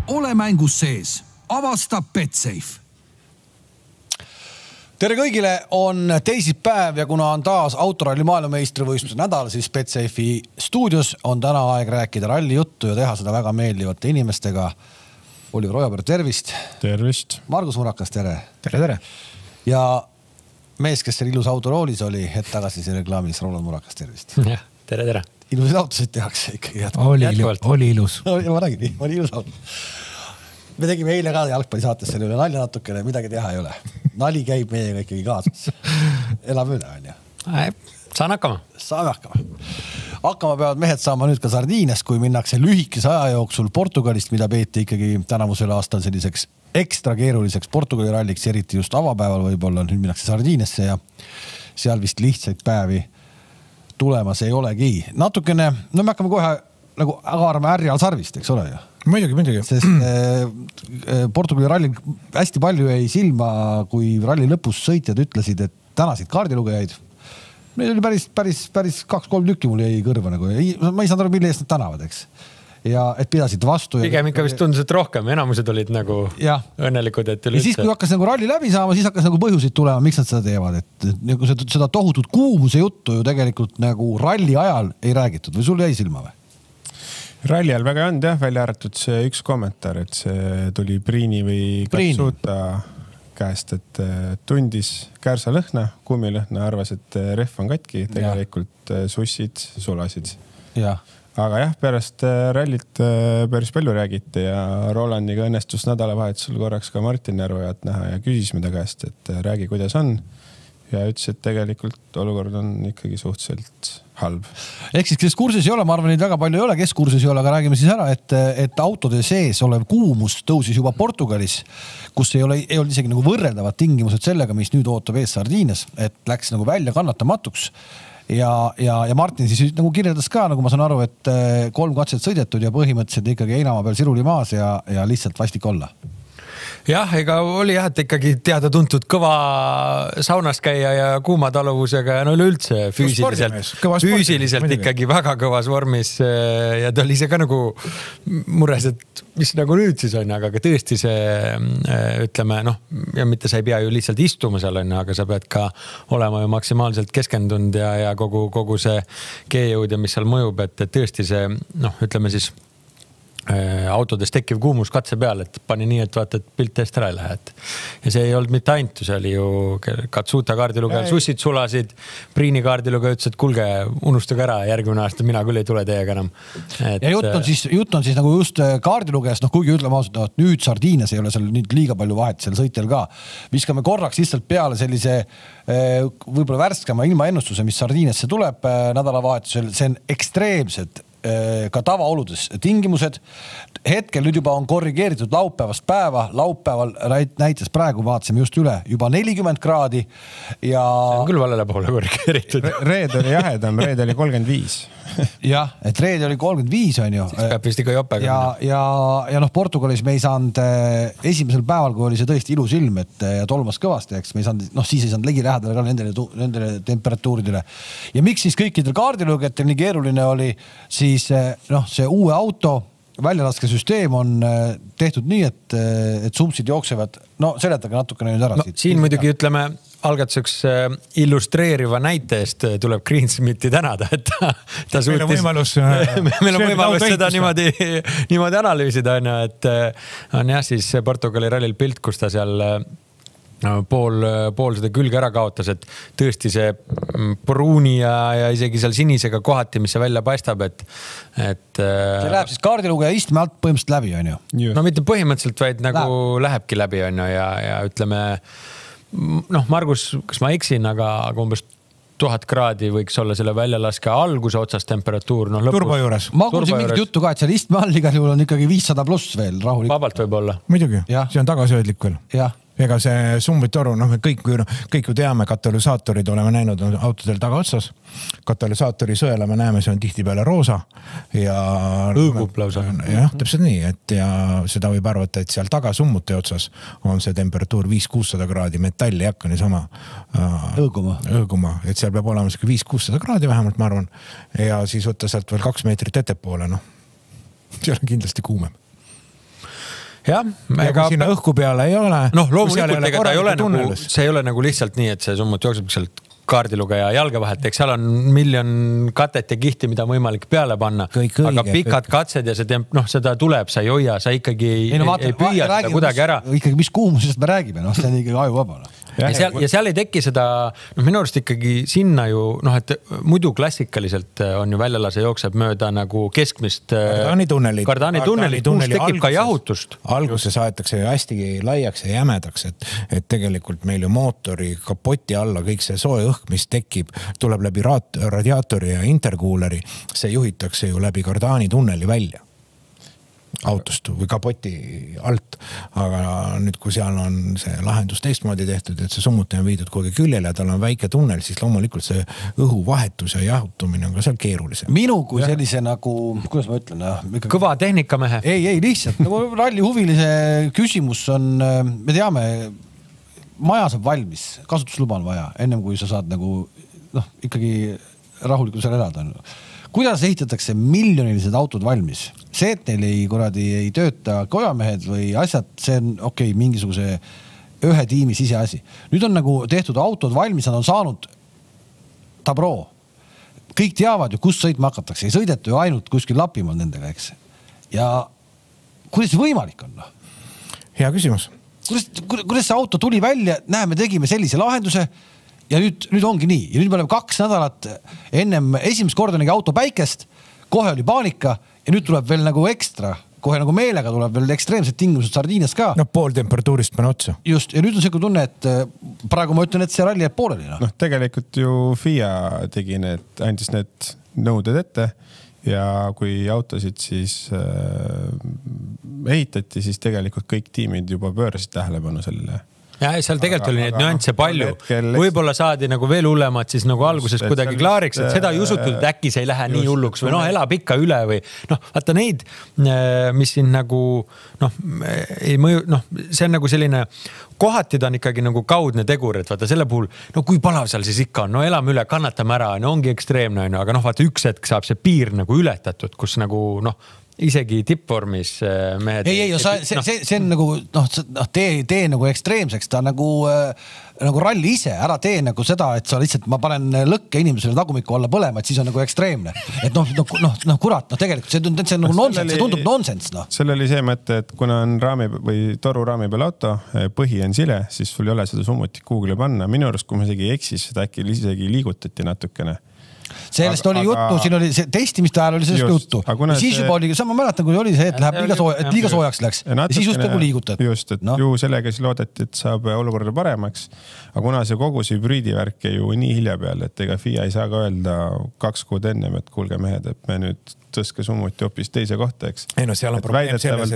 Ole mängus sees. Avasta Betsafe. Tere kõigile, on teisipäev ja kuna on taas autoralli maailmameistrivõistluse nädal, siis Betsafe'i stuudios on täna aeg rääkida ralli juttu ja teha seda väga meeldivate inimestega. Oliver Ojaberg, tervist. Tervist. Margus Murakas, tere. Tere. Ja mees, kes seal ilus autoroolis oli, hetk tagasi siin reklaamis, Roland Murakas, tervist. Ja, tere. Ilusid autosid tehakse ikkagi. Oli ilus. Ma räägin, oli ilus auto. Me tegime eile ka jalgpallisaates selle üle nalja natukene, midagi teha ei ole. Nali käib meiega ikkagi kaasas. Elab üle, on ju. Saan hakkama. Saame hakkama. Hakkama peavad mehed saama nüüd ka Sardiinias, kui minnakse lühikese aja jooksul Portugalist, mida peeti ikkagi tänavusel aastal selliseks ekstra keeruliseks Portugali ralliks, eriti just avapäeval võib-olla. Nüüd minnakse Sardiiniasse ja seal vist lihtsaid päevi tulemas ei olegi. Natukene, no me hakkame kohe nagu agarame ärjal sarvist, eks ole ju? Muidugi. Sest Portugali ralli hästi palju jäi silma, kui ralli lõpus sõitjad ütlesid, et tänasid kaardilugejaid. Neid oli päris 2-3 tükki mul jäi kõrva. Nagu. Ma ei saanud aru, mille eest nad tänavad, eks. Ja et pidasid vastu. Pigem ikka vist tundus, et rohkem. Enamused olid nagu õnnelikud, et üleüldse. Ja siis, kui hakkas nagu ralli läbi saama, siis hakkas nagu põhjusid tulema, miks nad seda teevad. Et nagu seda tohutut kuumuse juttu ju tegelikult nagu ralli ajal ei räägitud. Või sul jäi silma või? Ralli ajal väga on välja arvatud see üks kommentaar, et see tuli Priini või Katsuta käest, et tundis kärsa lõhna, kummilõhna, arvas, et rehv on katki, tegelikult sussid, sulasid. Ja. Aga jah, pärast rallit päris palju räägiti ja Rolandiga õnnestus nädalavahetusel korraks ka Martin Järvojat näha ja küsis mida käest, et räägi, kuidas on. Ja ütles, et tegelikult olukord on ikkagi suhteliselt halb. Ehk siis, kes kursis ei ole, ma arvan, neid väga palju ei ole, kes kursis ei ole, aga räägime siis ära, et autode sees olev kuumus tõusis juba Portugalis, kus ei olnud isegi nagu võrreldavad tingimused sellega, mis nüüd ootab ees Sardiinias, et läks nagu välja kannatamatuks. Ja Martin siis nagu kirjeldas ka, nagu ma saan aru, et 3 katset sõidetud ja põhimõtteliselt ikkagi Einamaa peal siruli maas ja lihtsalt vastik olla. Jah, ega oli et ikkagi teada tuntud kõva saunas käia ja kuuma taluvusega ja no üleüldse füüsiliselt ikkagi väga kõvas vormis ja ta oli ise ka nagu mures, et mis nagu nüüd siis on, aga tõesti see ütleme, ja mitte sa ei pea ju lihtsalt istuma seal on, aga sa pead ka olema ju maksimaalselt keskendunud ja kogu see G-jõud ja mis seal mõjub, et tõesti see, ütleme siis autodes tekkiv kuumus katse peal, et pani nii, et vaata, et pilt eest ära ei lähe. Ja see ei olnud mitte ainult, see oli ju Katsuta kaardilugejal sussid sulasid, Priini kaardilugeja ütles, et kulge, unustage ära, järgmine aasta mina küll ei tule teiega enam. Ja jutt on siis nagu just kaardilugejast, kuigi ütleme ausalt, et nüüd Sardiinias ei ole seal nüüd liiga palju vahet seal sõitjal ka. Viskame korraks lihtsalt peale sellise võib-olla värskema ilmaennustuse, mis Sardiiniasse tuleb nädalavahetusel, see on ekstreemsed ka tavaoludes tingimused. Hetkel nüüd juba on korrigeeritud laupäevast päeva. Laupäeval näitas praegu, vaatasime just üle, juba 40 kraadi. Ja... See on küll valele poole korrigeeritud. Reed oli jahedam, reed oli 35. Jah, et reed oli 35 on ju. Siis peab vist ikka jopega. Ja Portugalis me ei saanud esimesel päeval, kui oli see tõesti ilus ilm, et tolmas kõvasti, eks me ei saanud, siis ei saanud legi lähedale ka nendele temperatuuridele. Ja miks siis kõikidel kaardilugejatel nii keeruline oli, siis see uue auto väljalaskesüsteem on tehtud nii, et sumpsid jooksevad. Seletage natukene nüüd ära. Siin muidugi ütleme, algatuseks illustreeriva näite eest tuleb Greensmiti tänada, et ta suutis... Meil on võimalus seda niimoodi analüüsida, et on jah siis Portugali rallil pilt, kus ta seal pool seda külge ära kaotas, et tõesti see pruuni ja isegi seal sinisega kohati, mis see välja paistab, et see läheb siis kaardilugeja istme alt põhimõtteliselt läbi, on ju? No mitte põhimõtteliselt, vaid nagu lähebki läbi, on ju, ja ütleme Margus, kas ma eksin, aga umbes 1000 kraadi võiks olla selle väljalaske alguse otsas temperatuur. Turbo juures. Ma kuulsin mingit juttu ka, et seal istme all igal juhul on ikkagi 500 pluss veel rahulik. Vabalt võib olla. Muidugi, see on tagasihoidlik veel. Jah. Ega see summitoru, kõik ju teame, katalüsaatorid oleme näinud autodel taga otsas. Katalüsaatori sõela me näeme, see on tihti peale roosa. Ja õõgub lausa. Jah, täpselt nii, et ja seda võib arvata, et seal taga summute otsas on see temperatuur 500-600 kraadi, metalli ei hakka niisama õõguma, et seal peab olema 500-600 kraadi vähemalt, ma arvan. Ja siis võtta sealt veel 2 meetrit ettepoole, see on kindlasti kuumem. ja kui sinna õhku peale ei ole. Noh, loomulikult ega ta ei ole nagu, see ei ole nagu lihtsalt nii, et see summut jookseb sealt kaardilugeja jalge vahelt, eks seal on miljon katet ja kihti, mida on võimalik peale panna. Aga pikad katsed ja see teeb, seda tuleb, sa ei hoia, sa ikkagi ei püüa seda kuidagi ära. Ikkagi mis kuumusest me räägime, see on ikkagi ajuvaba. Ja seal ei teki seda, minu arust ikkagi sinna ju, et muidu klassikaliselt on ju väljalase jookseb mööda nagu keskmist Kardani tunnelit, kus tekib ka jahutust. Alguses aetakse hästi laiaks ja jämedaks, et tegelikult meil ju mootori kapoti alla kõik see soe õhk, mis tekib, tuleb läbi radiaatori ja interkuuleri, see juhitakse ju läbi Kardani tunneli välja autost või kapoti alt. Aga nüüd, kui seal on see lahendus teistmoodi tehtud, et see summuti on viidud kogu küljele ja tal on väike tunnel, siis loomulikult see õhuvahetus ja jahutumine on ka seal keerulisem. Minu kui sellise nagu, kuidas ma ütlen? Kõva tehnikamehe. Ei, lihtsalt. Nagu ralli huvilise küsimus on, me teame, maja saab valmis, kasutusluba on vaja, ennem kui sa saad nagu, ikkagi rahulikult seal elada. Kuidas ehitatakse miljonilised autod valmis? See, et neil ei tööta kojamehed või asjad, see on mingisuguse ühe tiimi siseasi. Nüüd on nagu tehtud autod valmis, nad on saanud tabroo. Kõik teavad ju, kus sõitma hakatakse. Ei sõideta ju ainult kuskil Lapimaal nendega, eks. Ja kuidas see võimalik on? Hea küsimus. Kuidas see auto tuli välja? Näe, me tegime sellise lahenduse ja nüüd ongi nii. Ja nüüd me oleme 2 nädalat ennem esimest korda nägi auto päikest, kohe oli paanika ja nüüd tuleb veel nagu ekstra, kohe nagu meelega tuleb veel ekstreemsed tingimused Sardiinias ka. Pool temperatuurist pane otsa. Just, ja nüüd on selline tunne, et praegu ma ütlen, et see ralli jääb pooleli. Tegelikult ju FIA andis need nõuded ette ja kui autosid siis ehitati, siis tegelikult kõik tiimid juba pöörasid tähelepanu sellele. Ja seal tegelikult oli neid nüansse palju. Võib-olla saadi nagu veel hullemad siis nagu alguses kuidagi klaariks, et seda ei usutud, et äkki see ei lähe nii hulluks või elab ikka üle või vaata neid, mis siin nagu ei mõju, see on nagu selline, kohati ta on ikkagi nagu kaudne tegur, et vaata selle puhul, kui palav seal siis ikka on, elame üle, kannatame ära, ongi ekstreemne, aga vaata üks hetk saab see piir nagu ületatud, kus nagu isegi tippvormis mehed. Ei, see on nagu, tee nagu ekstreemseks, ta nagu ralli ise, ära tee nagu seda, et sa lihtsalt, ma panen lõkke inimesele tagumiku alla põlema, et siis on nagu ekstreemne. Et kurat, tegelikult see on nagu nonsens, see tundub nonsens. Seal oli see mõte, et kuna on raami või toru raami peal auto, põhi on sile, siis sul ei ole seda summutit kuugile panna. Minu arust, kui ma isegi eksis, seda äkki isegi liigutati natukene. Sellest oli juttu, siin oli see testimiste ajal oli sellest juttu. Siis juba oli, sama mäletan, kui oli see, et läheb liiga soojaks läks. Ja siis just nagu liigutad. Just, et ju sellega siis loodeti, et saab olukorda paremaks. Aga kuna see kogu see hübriidivärk ju nii hilja peal, et ega FIA ei saa ka öelda 2 kuud ennem, et kuulge mehed, et me nüüd tõske summuti hoopis teise kohta, eks. Ei seal on probleem selles,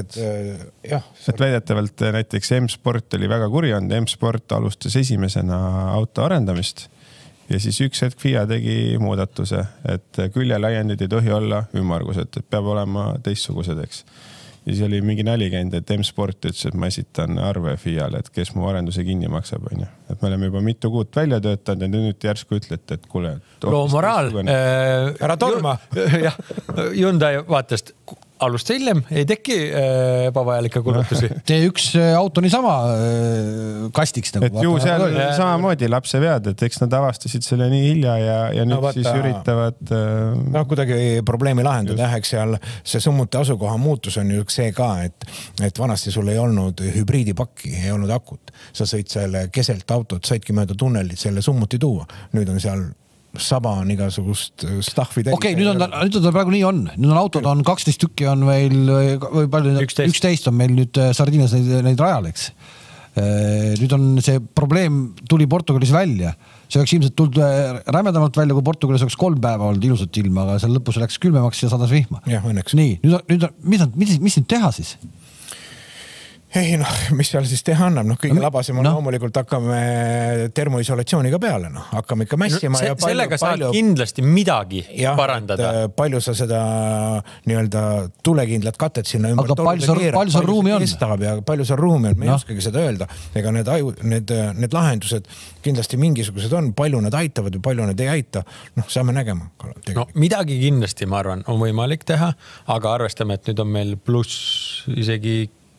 et väidetavalt näiteks M-Sport oli väga kuri olnud. M-Sport alustas esimesena auto arendamist. Ja siis üks hetk FIA tegi muudatuse, et küljelaiendid ei tohi olla ümmargused, et peab olema teistsugused, eks. Ja siis oli mingi nali käinud, et M-Sport ütles, et ma esitan arve FIA-le, et kes mu arenduse kinni maksab. Et me oleme juba mitu kuud välja töötanud ja nüüd järsku ütlete, et kuule. Loomoraal. Ära torma. Hyundai vaatast alusta hiljem, ei teki ebavajalike kulutusi. T1 auto niisama kastiks. Et ju seal samamoodi lapse vead, et eks nad avastasid selle nii hilja ja nüüd siis üritavad... kuidagi probleemi lahendada. Eks seal see summuti asukoha muutus on ju see ka, et vanasti sul ei olnud hübriidipakki, ei olnud akut. Sa sõid selle keselt autot, saidki mööda tunnelit selle summuti tuua. Nüüd on seal saba on igasugust stahvi täis. Okei, nüüd on praegu nii on. Nüüd on autod on 12 tükki on meil, või palju 11 on meil nüüd Sardiinias neid rajal, eks. Nüüd on see probleem tuli Portugalis välja. See oleks ilmselt tulnud rämedamalt välja, kui Portugalis oleks 3 päeva olnud ilusat ilma, aga seal lõpus läks külmemaks ja sadas vihma. Jah, õnneks. Nii, nüüd mis nüüd teha siis? Ei, mis seal siis teha annab? Kõige labasem on loomulikult hakkame termoisolatsiooniga peale. Hakkame ikka mässima. Sellega saab kindlasti midagi parandada. Palju sa seda nii-öelda tulekindlat katet sinna ümber. Aga palju seal ruumi on? Palju seal ruumi on? Me ei oskagi seda öelda. Ega need lahendused kindlasti mingisugused on. Palju nad aitavad või palju nad ei aita. Saame nägema. Midagi kindlasti, ma arvan, on võimalik teha. Aga arvestame, et nüüd on meil pluss isegi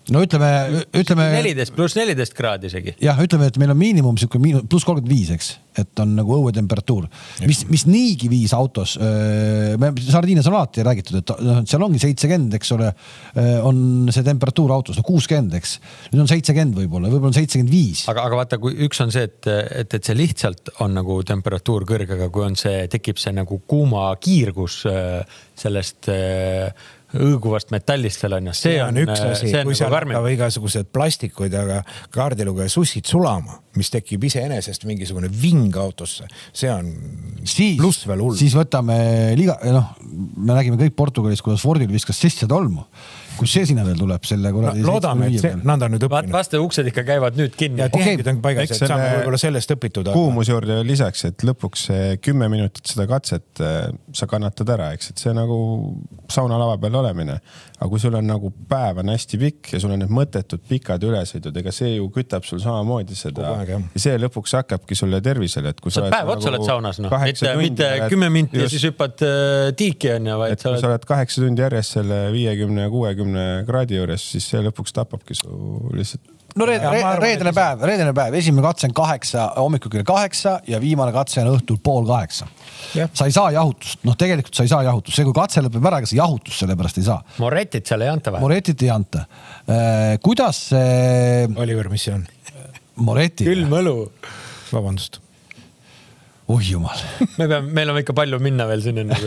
no ütleme 14 pluss 14 kraadi isegi. Jah, ütleme, et meil on miinimum pluss 35, eks, et on nagu õuetemperatuur, mis niigi viis autos. Sardiinias on alati räägitud, et seal ongi 70, eks ole, on see temperatuur autos, 60, eks. Nüüd on 70 võib-olla on 75. Aga vaata, kui üks on see, et see lihtsalt on nagu temperatuur kõrge, aga kui on see, tekib see nagu kuuma kiirgus sellest õõguvast metallist seal on. See on üks asi, kui seal hakkab igasugused plastikuid, aga kaardilugeja sussid sulama, mis tekib iseenesest mingisugune ving autosse. See on pluss veel hull. Siis võtame me nägime kõik Portugalis, kuidas Fordil viskas sisse tolmu. Kus see sinna veel tuleb selle kuradi? Loodame, et nad on nüüd õppinud. Vaste uksed ikka käivad nüüd kinni. Ja tihendid on paigas, et saame võib-olla sellest õpitud. Kuumus juurde lisaks, et lõpuks 10 minutit seda katset sa kannatad ära, eks, et see nagu saunalava peal olemine. Aga kui sul on nagu päev on hästi pikk ja sul on need mõttetud pikad ülesõidud, ega see ju kütab sul samamoodi seda. Ja see lõpuks hakkabki sulle tervisele. Sa päev otsa oled saunas, mitte 10 minti ja siis hüppad tiiki on ja vaid. Kui sa oled 8 tundi järjest selle 50-60 kraadi juures, siis see lõpuks tapabki su lihtsalt. No reedene päev, esimene katse on 8, hommikul kell 8 ja viimane katse on õhtul 7:30. Sa ei saa jahutust, tegelikult sa ei saa jahutust. See kui katse lõpeb ära, kas jahutust sellepärast ei saa. Moretit seal ei anta või? Moretit ei anta. Kuidas see... Oliver, mis see on? Moreti. Külm õlu. Vabandust. Jumal. Meil on ikka palju minna veel sinna nagu.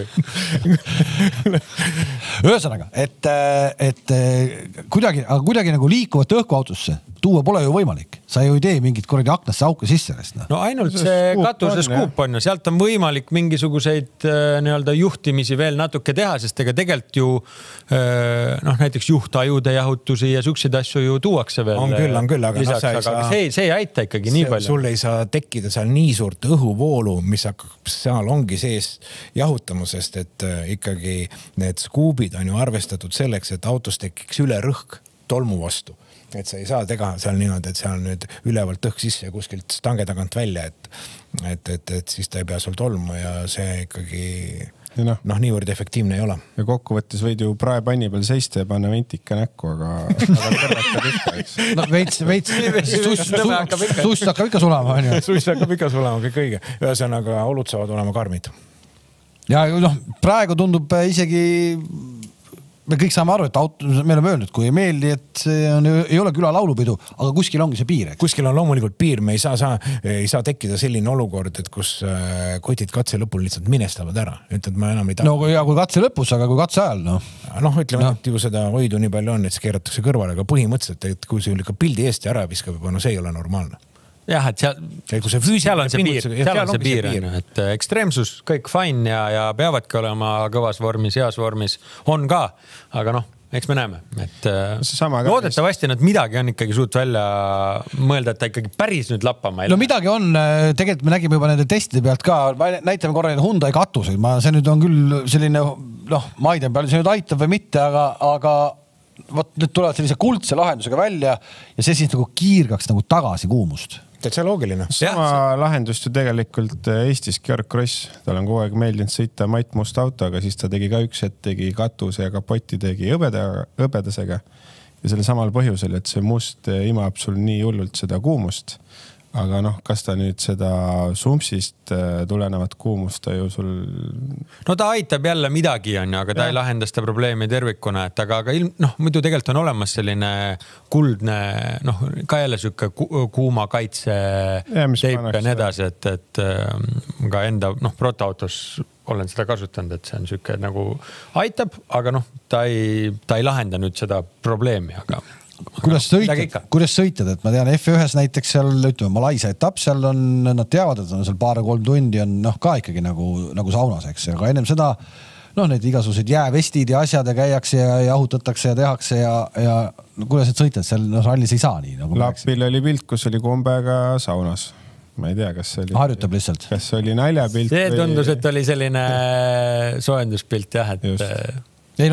Ühesõnaga, et kuidagi nagu liikuvat õhkuautosse tuua pole ju võimalik. Sa ju ei tee mingit korradi aknasse auke sisse. No ainult see katuse skuup on ja sealt on võimalik mingisuguseid juhtimisi veel natuke teha, sest ega tegelikult ju näiteks juhtajude jahutusi ja süksid asju ju tuuakse veel. On küll, aga see ei aita ikkagi nii palju. Sul ei saa tekkida seal nii suurt õhuvoolu, mis hakkab seal ongi sees jahutamusest, et ikkagi need skuubid on ju arvestatud selleks, et autos tekiks üle rõhk tolmu vastu. Et sa ei saa teha seal niimoodi, et seal nüüd ülevalt õhk sisse ja kuskilt stange tagant välja, et siis ta ei pea sul tolmu ja see ikkagi niivõrd efektiivne ei ole. Ja kokkuvõttes võid ju praepanni peal seista ja panna ventika näkku, aga kõrvetab ikka, eks. No veits, suss hakkab ikka sulama. Suss hakkab ikka sulama, kõik õige. Ühesõnaga, olud saavad olema karmid. Ja praegu tundub isegi... Me kõik saame aru, et meil on öelnud, kui ei meeldi, et ei ole küla laulupidu, aga kuskil ongi see piir. Kuskil on loomulikult piir, me ei saa tekkida selline olukord, et kus kotid katse lõpul lihtsalt minestavad ära. Ütled, ma enam ei taha. No ja kui katse lõpus, aga kui katse ajal, ütleme, et ju seda hoidu nii palju on, et see keeratakse kõrvale, aga põhimõtteliselt, et kui see ikka pildi eest ära viskab, see ei ole normaalne. Jah, et seal on see piir, et ekstreemsus kõik fine ja peavadki olema kõvas vormis, heas vormis on ka, aga eks me näeme, et loodetavasti nad midagi on ikkagi suut välja mõelda, et ta ikkagi päris nüüd lappama ei lähe. No midagi on, tegelikult me nägime juba nende testide pealt ka, näitame korra neid Hyundai katuseid, see nüüd on küll selline, ma ei tea, palju see nüüd aitab või mitte, aga nüüd tulevad sellise kuldse lahendusega välja ja see siis nagu kiirgaks nagu tagasi kuumust. Täitsa loogiline. Sama lahendust ju tegelikult Eestis Georg Kross, tal on kogu aeg meeldinud sõita Mait Must autoga, siis ta tegi ka üks hetk, tegi katuse ja kapoti tegi hõbedasega ja selle samal põhjusel, et see must imab sul nii hullult seda kuumust. Aga kas ta nüüd seda sumpsist tulenevat kuumust ta ju sul... No ta aitab jälle midagi on, aga ta ei lahenda seda probleemi tervikuna, et aga muidu tegelikult on olemas selline kuldne, ka jälle sükke kuuma kaitse teip ja nii edasi, et ka enda protoautos olen seda kasutanud, et see on sükke nagu aitab, aga ta ei lahenda nüüd seda probleemi, aga... Kuidas sõitad, et ma tean F1 näiteks seal, ütleme, Malaisia etapp, seal on, nad teavad, et on seal 2-3 tundi on ka ikkagi nagu saunas, eks, aga ennem seda, need igasugused jäävestid ja asjad ja käiakse ja jahutatakse ja tehakse ja kuidas need sõitad, seal rallis ei saa nii. Lapil oli pilt, kus oli kombega saunas. Ma ei tea, kas see oli... Harjutab lihtsalt. Kas see oli naljapilt? See tundus, et oli selline soojenduspilt, jah, et... Ei,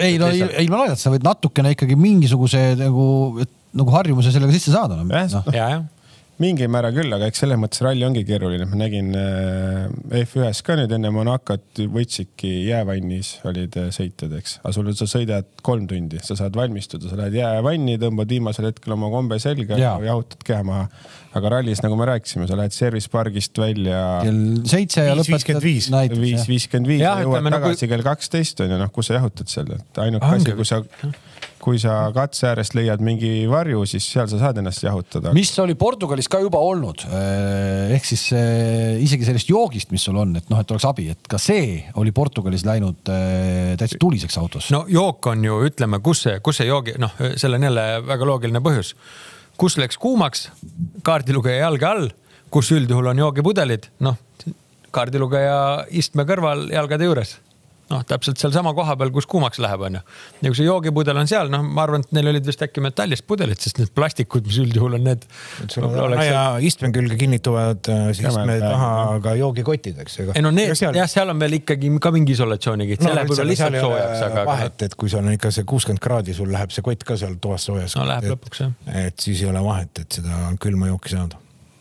ma laidan, sa võid natukene ikkagi mingisuguse nagu harjumuse sellega sisse saada. mingi määra küll, aga eks selles mõttes ralli ongi keeruline. Ma nägin F1-s ka nüüd enne Monacot võtsidki jäävannis olid sõitjad, eks. Aga sul sa sõidad 3 tundi, sa saad valmistuda, sa lähed jäävanni, tõmbad viimasel hetkel oma kombe selga ja jahutad keha maha. Aga rallis, nagu me rääkisime, sa lähed servicepargist välja kell 7 ja lõpetad 5.55 ja jõuad tagasi kell 12 on ja kus sa jahutad seal. Ainuke asi, kui sa katse äärest leiad mingi varju, siis seal sa saad ennast jahutada. Mis oli Portugalis ka juba olnud, ehk siis isegi sellest joogist, mis sul on, et oleks abi, et ka see oli Portugalis läinud täitsa tuliseks autos. No jook on ju, ütleme, kus see joogi, selle on jälle väga loogiline põhjus. Kus läks kuumaks, kaardilugeja jalge all, kus üldjuhul on joogipudelid, kaardilugeja istme kõrval jalgade juures. Täpselt seal sama koha peal, kus kuumaks läheb, on ju. Ja kui see joogipudel on seal, ma arvan, et neil olid vist äkki metallist pudelid, sest need plastikud, mis üldjuhul on need. Ja istme külge kinnituvad istme taha ka joogikotid, eks. Seal on veel ikkagi ka mingi isolatsioonigi. See läheb juba lihtsalt soojaks. Vahet, et kui sul on ikka see 60 kraadi, sul läheb see kott ka seal toas soojas. Läheb lõpuks, jah. Et siis ei ole vahet, et seda külma jooki saada.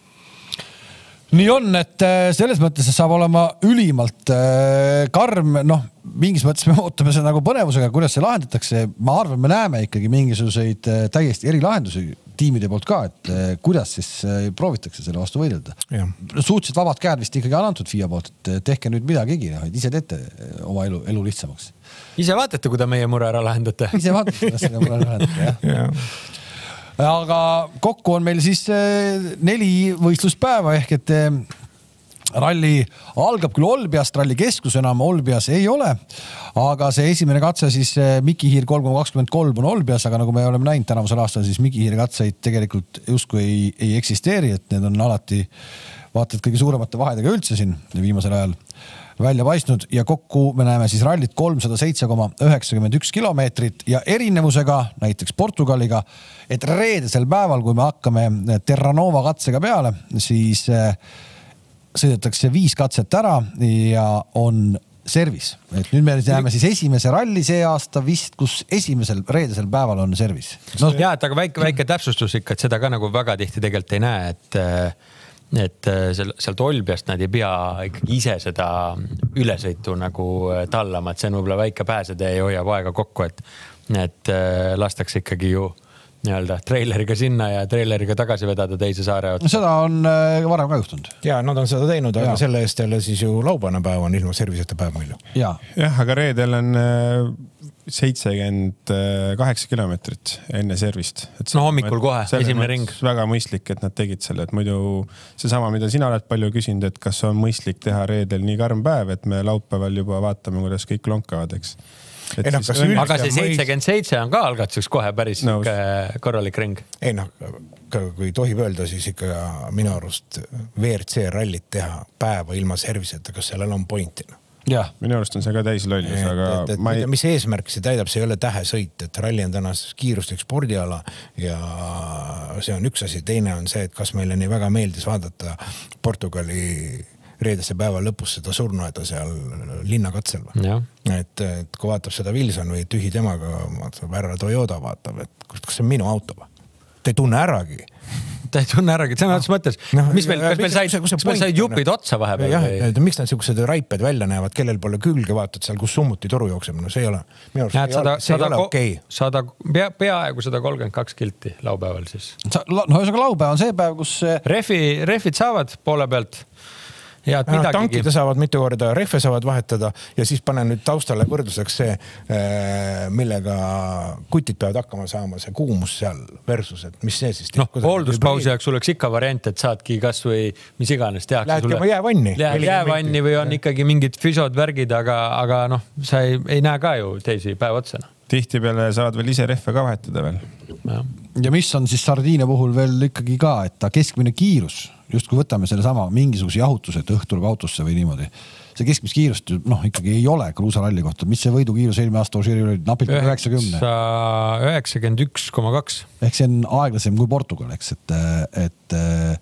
Nii on, et selles mõttes saab olema ülimalt karm, mingis mõttes me ootame seda nagu põnevusega, kuidas see lahendatakse. Ma arvan, me näeme ikkagi mingisuguseid täiesti eri lahendusi tiimide poolt ka, et kuidas siis proovitakse selle vastu võidelda. Suhteliselt vabad käed vist ikkagi on antud FIA poolt, et tehke nüüd midagigi, ise teete oma elu lihtsamaks. Ise vaatate, kui ta meie mure ära lahendate. Ise vaatate, kuidas seda mure ära lahendate, jah. Aga kokku on meil siis 4 võistluspäeva ehk et ralli algab küll Olbiast, ralli keskus enam Olbias ei ole, aga see esimene katse siis Miki Hiir 3.23 on Olbias, aga nagu me oleme näinud tänavusel aastal, siis Miki Hiiri katseid tegelikult justkui ei eksisteeri, et need on alati vaatad kõige suuremate vahedega üldse siin viimasel ajal välja paistnud ja kokku me näeme siis rallit 307,91 kilomeetrit ja erinevusega näiteks Portugaliga, et reedesel päeval, kui me hakkame Terranova katsega peale, siis sõidetakse 5 katset ära ja on servis. Et nüüd me näeme siis esimese ralli see aasta vist, kus esimesel reedesel päeval on servis. Ja, et aga väike täpsustus ikka, et seda ka nagu väga tihti tegelikult ei näe, et sealt Olbiast nad ei pea ikkagi ise seda ülesõitu nagu tallama, et see on võib-olla väike pääsede ja hoiab aega kokku, et lastakse ikkagi ju nii-öelda treileriga sinna ja treileriga tagasi vedada teise saare otsa. Seda on varem ka juhtunud. Ja, nad on seda teinud, aga selle eest jälle siis ju laupäevane päev on ilma serviseta päev meil. Jah, aga reedel on 78 kilomeetrit enne servist. Hommikul kohe, esimene ring. Väga mõistlik, et nad tegid selle, et muidu seesama, mida sina oled palju küsinud, et kas on mõistlik teha reedel nii karm päev, et me laupäeval juba vaatame, kuidas kõik lonkavad, eks. Aga see 77 on ka algatuseks kohe päris korralik ring. Kui tohib öelda, siis ikka minu arust WRC rallit teha päeva ilma serviseta, kas sellel on pointina? Jah, minu arust on see ka täis lollus, aga mis eesmärk see täidab, see ei ole tähesõit, et ralli on tänas kiirustlik spordiala ja see on üks asi. Teine on see, et kas meile nii väga meeldis vaadata Portugali reedese päeva lõpus seda surnueda seal linnakatsel. Et kui vaatab seda Wilson või tühi temaga, härra Toyota vaatab, et kas see on minu auto või? Ta ei tunne äragi. Ta ei tunne äragi, see on otsa mõttes. Kas meil said jupid otsa vahepeal? Miks nad sellised raiped välja näevad, kellel pole külge vaatad seal, kus summuti toru jookseb? See ei ole. See ei ole okei. Peaaegu 132 kilti laupäeval siis. Laupäev on see päev, kus refid saavad poole pealt. Tankide saavad mitu korda, rehve saavad vahetada ja siis panen nüüd taustale võrdluseks see, millega kutid peavad hakkama saama, see kuumus seal versus, et mis see siis hoolduspausi jaoks oleks ikka variant, et saadki kas või mis iganes tehakse. Lähed juba jäävanni. Jäävanni või on ikkagi mingid füsod värgid, aga sa ei näe ka ju teisi päev otsana. Tihtipeale saad veel ise rehve ka vahetada veel. Ja mis on siis Sardiinia puhul veel ikkagi ka, et ta keskmine kiirus, just kui võtame selle sama mingisuguse jahutuse, et õht tuleb autosse või niimoodi. See keskmis kiirust ikkagi ei ole kruusaralli kohta. Mis see võidukiirus eelmine aasta oli napilt 90? 91,2. Ehk see on aeglasem kui Portugal, eks, et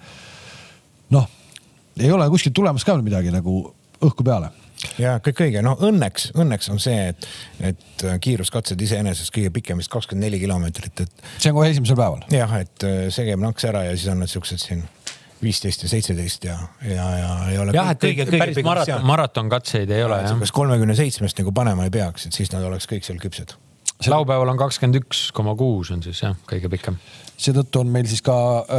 ei ole kuskil tulemas ka midagi nagu õhku peale. Ja kõik õige, õnneks on see, et kiiruskatsed iseenesest kõige pikemist 24 kilomeetrit. See on kohe esimesel päeval? Jah, et see käib naks ära ja siis on need siuksed siin 15 ja 17 ja ei ole jah, et päris maratonkatseid ei ole. Kas 37-st nagu panema ei peaks, et siis nad oleks kõik seal küpsed. Laupäeval on 21,6 on siis jah, kõige pikem. Seetõttu on meil siis ka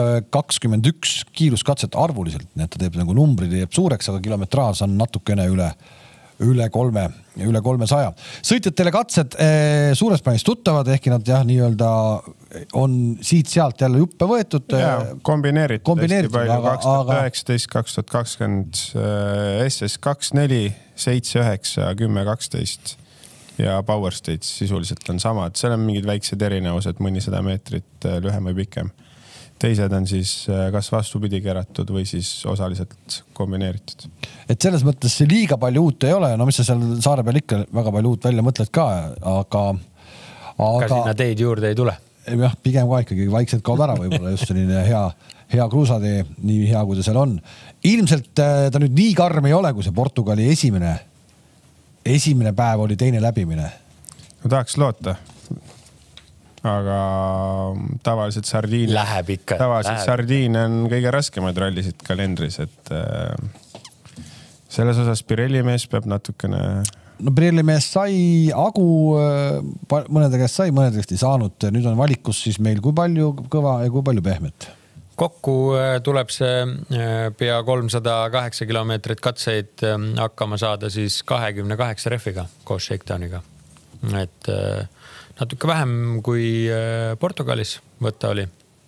21 kiiruskatset arvuliselt, nii et ta teeb nagu numbrid teeb suureks, aga kilometraas on natukene üle 300. Sõitjatele katsed suures plaanis tuttavad, ehkki nad jah, nii-öelda on siit-sealt jälle juppe võetud. Kombineeritud hästi palju 2019, 2020 SS24, 79, 10, 12 ja Power Stage sisuliselt on sama, et seal on mingid väiksed erinevused, mõni 100 meetrit lühem või pikem. Teised on siis kas vastupidi keratud või siis osaliselt kombineeritud. Et selles mõttes liiga palju uut ei ole, no mis sa seal saare peal ikka väga palju uut välja mõtled ka, aga sinna teid juurde ei tule. Jah, pigem ka ikkagi vaikselt kaod ära võib-olla just selline hea kruusatee, nii hea kui ta seal on. Ilmselt ta nüüd nii karm ei ole, kui see Portugali esimene päev oli teine läbimine. No tahaks loota. Aga tavaliselt sardiin on kõige raskemaid rallisid kalendris, et selles osas Pirelli mees peab natukene... No Pirelli mees sai Agu, mõnede käest sai, mõnede käest ei saanud. Nüüd on valikus siis meil kui palju kõva ja kui palju pehmet. Kokku tuleb see pea 308 kilomeetrit katseid hakkama saada siis 28 refiga koos shakedowniga. Et natuke vähem kui Portugalis võtta oli.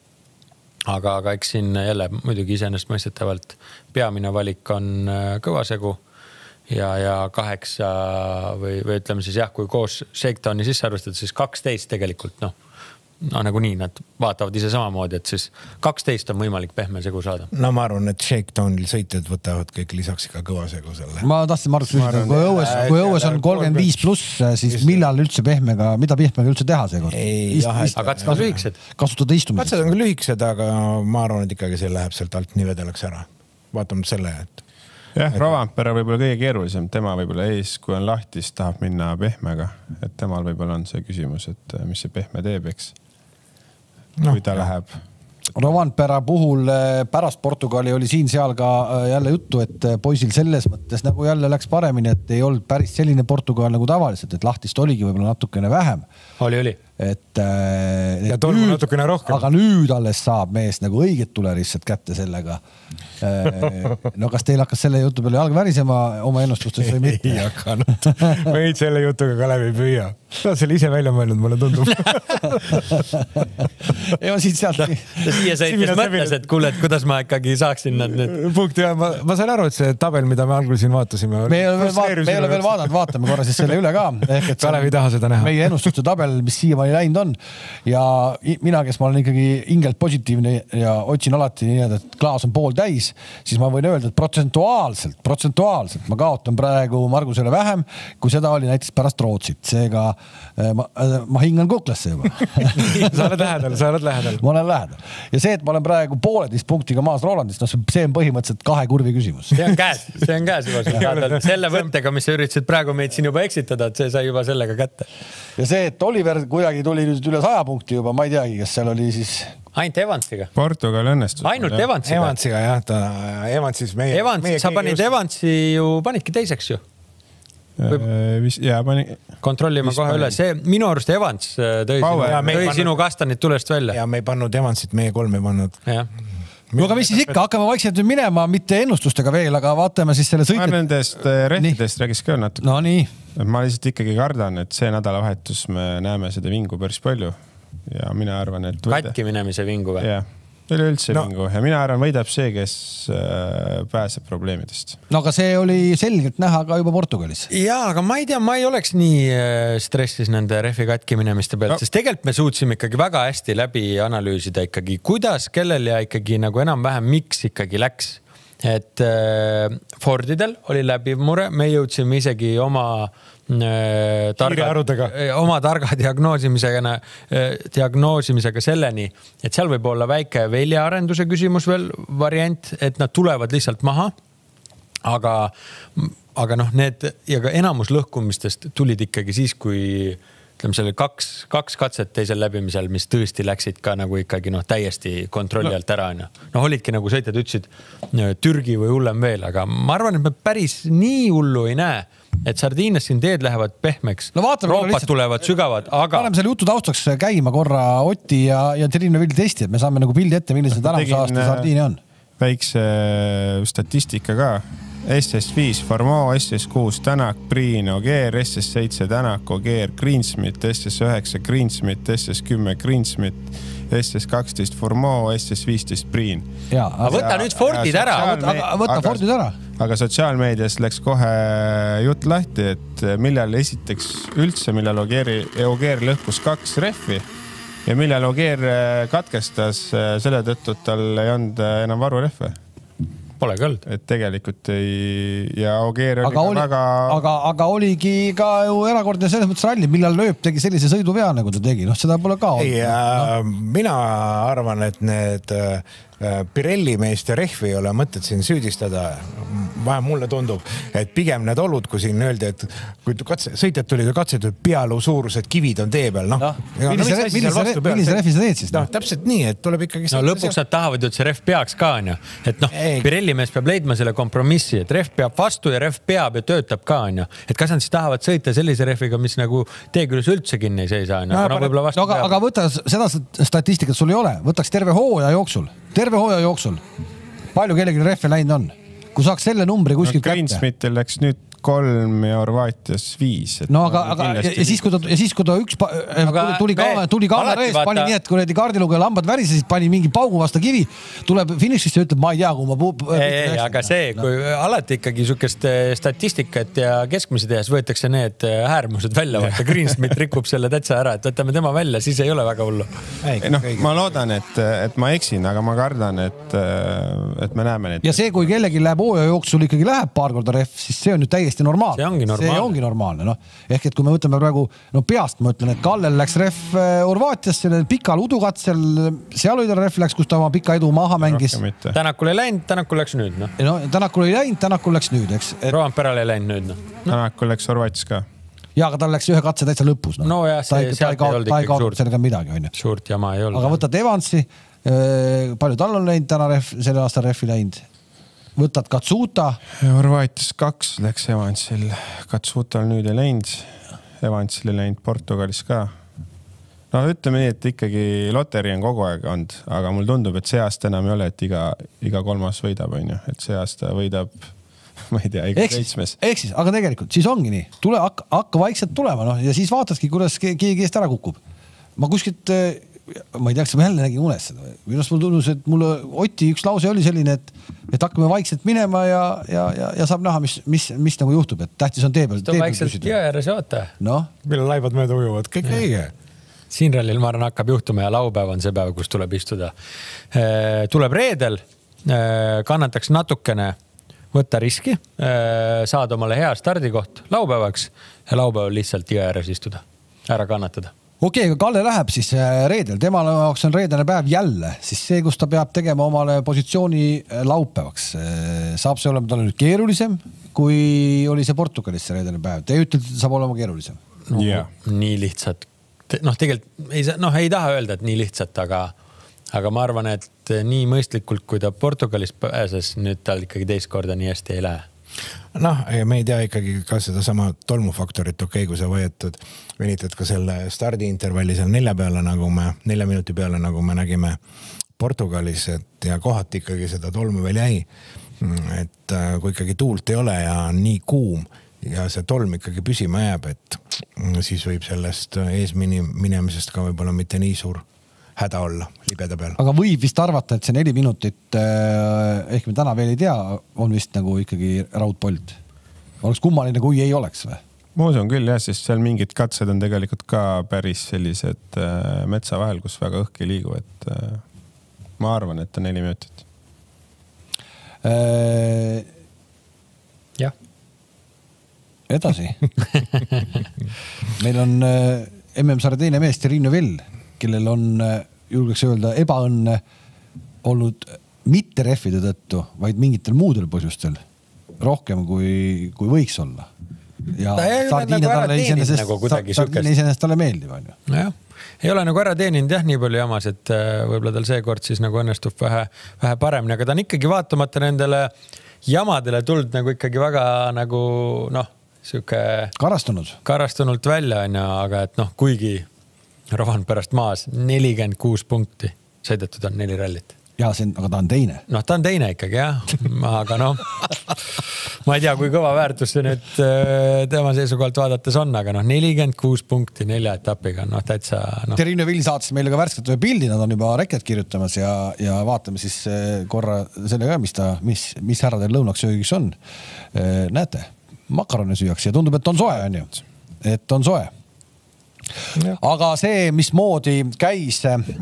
Aga eks siin jälle muidugi iseenesest mõistetavalt peamine valik on kõvasegu ja 8 või ütleme siis jah, kui koos shakedowni sisse arvestada, siis 12 tegelikult nagu nii, nad vaatavad ise samamoodi, et siis 12 on võimalik pehme segu saada. No ma arvan, et shakedownil sõitjad võtavad kõik lisaks ikka kõva segu selle. Ma tahtsin Markus küsida, kui õues on 35 pluss, siis millal üldse mida pehmega üldse teha seekord? Aga katsed on lühikesed. Kasutada istumist. Katsed on ka lühikesed, aga ma arvan, et ikkagi see läheb sealt alt nii vedelaks ära. Vaatame selle, et... Jah, Rovanpera võib-olla kõige keerulisem, tema võib-olla ees, kui on lahtis, tahab minna pehmega. Et temal võib-olla on see küsimus, et mis see pehme teeb, eks? Kui ta läheb. Rovanpera puhul pärast Portugali oli siin-seal ka jälle juttu, et poisil selles mõttes nagu jälle läks paremini, et ei olnud päris selline Portugal nagu tavaliselt, et lahtist oligi võib-olla natukene vähem. Oli. Ja tolmu natukene rohkem. Aga nüüd alles saab mees nagu õiget tulerissad kätte sellega. No kas teil hakkas selle jutu peale jalg värisema oma ennustustes või mitte? Ei hakanud. Võid selle jutuga ka läbi püüa. Ta on selle ise välja mõelnud, mulle tundub. Ja siit sealt. Siia sõitis mõtles, et kuule, et kuidas ma ikkagi saaksin nad nüüd. Punkt, ja ma sain aru, et see tabel, mida me algul siin vaatasime. Me ei ole veel vaadanud, vaatame korra siis selle üle ka. Kalev ei taha seda näha. Meie ennustuste tabel, mis siiamaani läinud on. Ja mina, kes ma olen ikkagi ingelt positiivne ja otsin alati nii, et klaas on pool täis, siis ma võin öelda, et protsentuaalselt ma kaotan praegu Margusele vähem, kui seda oli näiteks pärast Rootsit. Seega ma hingan kuklasse juba. Sa oled lähedal. Ma olen lähedal. Ja see, et ma olen praegu 1,5 punktiga maas Rolandist, see on põhimõtteliselt 2 kurvi küsimus. See on käes juba. Selle võttega, mis sa üritasid praegu meid siin juba eksitada, et see sai juba sellega kätte. Ja see, et Oliver kuidagi tuli nüüd üle 100 punkti juba, ma ei teagi, kes seal oli siis... Ainult Evansiga. Portugal õnnestus. Ainult Evansiga. Evansiga, jah. Evansis meie... Sa panid Evansi ju, panidki teiseks ju. Kontrollima kohe üle. See minu arust Evans tõi sinu kastanid tulest välja. Ja me ei pannud Evansit, meie 3 ei pannud. No aga mis siis ikka, hakkame vaikselt minema, mitte ennustustega veel, aga vaatame siis selle sõidet. Ma nendest rehtidest räägis ka natuke. No nii. Ma lihtsalt ikkagi kardan, et see nädalavahetus me näeme seda vingu päris palju. Ja mina arvan, et... Katki minemise vingu või? Jah. Üleüldse vingu ja mina arvan, võidab see, kes pääseb probleemidest. No aga see oli selgelt näha ka juba Portugalis. Jaa, aga ma ei tea, ma ei oleks nii stressis nende refi katki minemiste pealt, sest tegelikult me suutsime ikkagi väga hästi läbi analüüsida ikkagi, kuidas, kellel ja ikkagi nagu enam-vähem miks ikkagi läks. Et Fordidel oli läbi mure, me jõudsime isegi oma targa diagnoosimisega selleni, et seal võib olla väike väljaarenduse küsimus veel variant, et nad tulevad lihtsalt maha, aga noh, need ja ka enamus lõhkumistest tulid ikkagi siis, kui ütleme, seal oli kaks katset teisel läbimisel, mis tõesti läksid ka nagu ikkagi täiesti kontrolli alt ära. Olidki nagu sõitjad ütlesid Türgi või hullem veel, aga ma arvan, et me päris nii hullu ei näe, et Sardiinias siin teed lähevad pehmeks, roopad tulevad sügavad, aga... Paneme selle jutu taustaks käima korra Oti ja Triinu Vill testi, et me saame nagu pildi ette, milline see tänavuse aasta Sardiini on. Väikse statistika ka. SS5 Formeau, SS6 Tänak, Priin, Ogier, SS7 Tänak, Ogier, Greensmith, SS9 Greensmith, SS10 Greensmith, SS12 Formeau, SS15 Priin. Võta nüüd Fordid ära. Võta Fordid ära. Aga sotsiaalmeedias läks kohe jutt lahti, et millal esiteks üldse, millal Ogier lõhkus 2 rehvi ja millal Ogier katkestas selle tõttu, et tal ei olnud enam varurehve. Pole kõld. Et tegelikult ei... Ja Ogier oli väga... Aga oligi ka ju erakordne selles mõttes ralli, millal lööb tegi sellise sõiduvea, nagu ta tegi. Seda pole ka olnud. Mina arvan, et need Pirelli meest ja rehvi ei ole mõtet siin süüdistada. Vähe mulle tundub, et pigem need olud, kui siin öeldi, et kui sõitjad tulid ja katsetud pealuu suurused kivid on tee peal. Millise rehvi sa teed siis? Täpselt nii, et tuleb ikkagi... Lõpuks nad tahavad ju, et see rehv peaks ka, on ju. Et Pirelli mees peab leidma selle kompromissi, et rehv peab vastu ja rehv peab ja töötab ka, on ju. Et kas nad siis tahavad sõita sellise rehviga, mis nagu teeküljes üldse kinni ei seisa, on ju. Aga võta seda statistikat sul ei ole. Võtaks terve hooaja jooksul. Palju kellegi rehve läinud on? Kui saaks selle numbri kuskilt kätte. Greensmithil läks nüüd 3 ja Horvaatias 5. Ja siis kui ta üks tuli kaamera ees, pani nii, et kui kaardilugeja lambad värisesid, pani mingi paugu vasta kivi, tuleb finišisse ja ütleb, ma ei tea, kui ma... Aga see, kui alati ikkagi sükest statistikat ja keskmisi tehes võetakse need äärmused välja, vaata Greensmith rikub selle tätsa ära, et võtame tema välja, siis ei ole väga hullu. Ma loodan, et ma eksin, aga ma kardan, et me näeme neid. Ja see, kui kellegi läheb hooaja jooksul ikkagi läheb paar korda rehv, siis see on nüüd täiesti normaalne. See ongi normaalne. Ehk et kui me võtame praegu, peast ma ütlen, et Kallel läks rehv Horvaatias, sellel pikal udukatsel, seal oli ta rehv läks, kus ta oma pika edu maha mängis. Tänakul ei läinud, Tänakul läks nüüd. Tänakul ei läinud, Tänakul läks nüüd, eks. Roamperal ei läinud nüüd. Tänakul läks Horvaatias ka. Ja, aga tal läks ühe katse täitsa lõpus. No jah, ta ei kaotanud sellega midagi. Suurt jama ei olnud. Aga võtad Evansi, palju tal on läinud täna selle aasta rehvi läinud? Võtad Katsuta. Horvaatias 2 läks Evansil. Katsutal nüüd ei läinud. Evansil ei läinud Portugalis ka. Ütleme nii, et ikkagi loteri on kogu aeg olnud, aga mul tundub, et see aasta enam ei ole, et iga kolmas võidab, on ju. Et see aasta võidab, ma ei tea, iga 7. Ehk siis, aga tegelikult, siis ongi nii. Hakka vaikselt tulema, ja siis vaatadki, kuidas keegi eest ära kukub. Ma kuskilt... Ma ei teaks, ma jälle nägin unes seda. Minust mul tunnus, et mulle Oti üks lause oli selline, et hakkame vaikselt minema ja saab näha, mis nagu juhtub. Et tähtis on tee peal. Vaikselt jõe ääres oota. Millal laibad mööda ujuvad? Kõik õige. Siin rallil ma arvan hakkab juhtuma ja laupäev on see päev, kus tuleb istuda. Tuleb reedel, kannataks natukene võtta riski, saada omale hea stardikoht laupäevaks ja laupäeval lihtsalt jõe ääres istuda, ära kannatada. Okei, kui Kalle läheb siis reedel, tema jaoks on reedene päev jälle, siis see, kus ta peab tegema omale positsiooni laupäevaks. Saab see olema talle nüüd keerulisem, kui oli see Portugalis see reedene päev. Te ütlete, et saab olema keerulisem. Nii lihtsalt. Tegelikult ei taha öelda, et nii lihtsalt, aga ma arvan, et nii mõistlikult, kui ta Portugalis pääses, nüüd tal ikkagi teist korda nii hästi ei lähe. Me ei tea ikkagi ka seda sama tolmufaktorit, kui sa venitad ka selle stardiintervalli seal 4 minuti peale, nagu me nägime Portugalis, ja kohati ikkagi seda tolmu veel jäi. Et kui ikkagi tuult ei ole ja nii kuum ja see tolm ikkagi püsima jääb, et siis võib sellest eesminemisest ka võib-olla mitte nii suur häda olla libeda peal. Aga võib vist arvata, et see 4 minutit, ehk me täna veel ei tea, on vist nagu ikkagi raudpolt. Oleks kummaline, kui ei oleks või? Ma usun küll, jah, sest seal mingid katsed on tegelikult ka päris sellised metsa vahel, kus väga õhk ei liigu, et ma arvan, et on 4 minutit. Jah. Edasi. Meil on MM-sarja teine mees Triinu Vill, kellel on, julgeks öelda, ebaõnne olnud mitte rehvide tõttu, vaid mingitel muudel põhjustel rohkem kui võiks olla. ja sardiine iseenesest talle meeldib, on ju. Nojah, ei ole nagu ära teeninud jah, nii palju jamas, et võib-olla tal seekord siis nagu õnnestub vähe paremini, aga ta on ikkagi vaatamata nendele jamadele tuld nagu ikkagi väga nagu siuke karastunult välja on ja, aga et kuigi Rohan pärast maas 46 punkti sõidetud on 4 rallit. Ja aga ta on teine. Ta on teine ikkagi jah, aga ma ei tea, kui kõva väärtus see nüüd tema seisukohalt vaadates on, aga 46 punkti 4 etapiga, täitsa. Terine Vill saatis meile ka värsket pildi, nad on juba reket kirjutamas ja vaatame siis korra selle ka, mis härradel lõunaks söögiks on. Näete, makarone süüakse ja tundub, et on soe, on ju. Et on soe. Aga see, mis moodi käis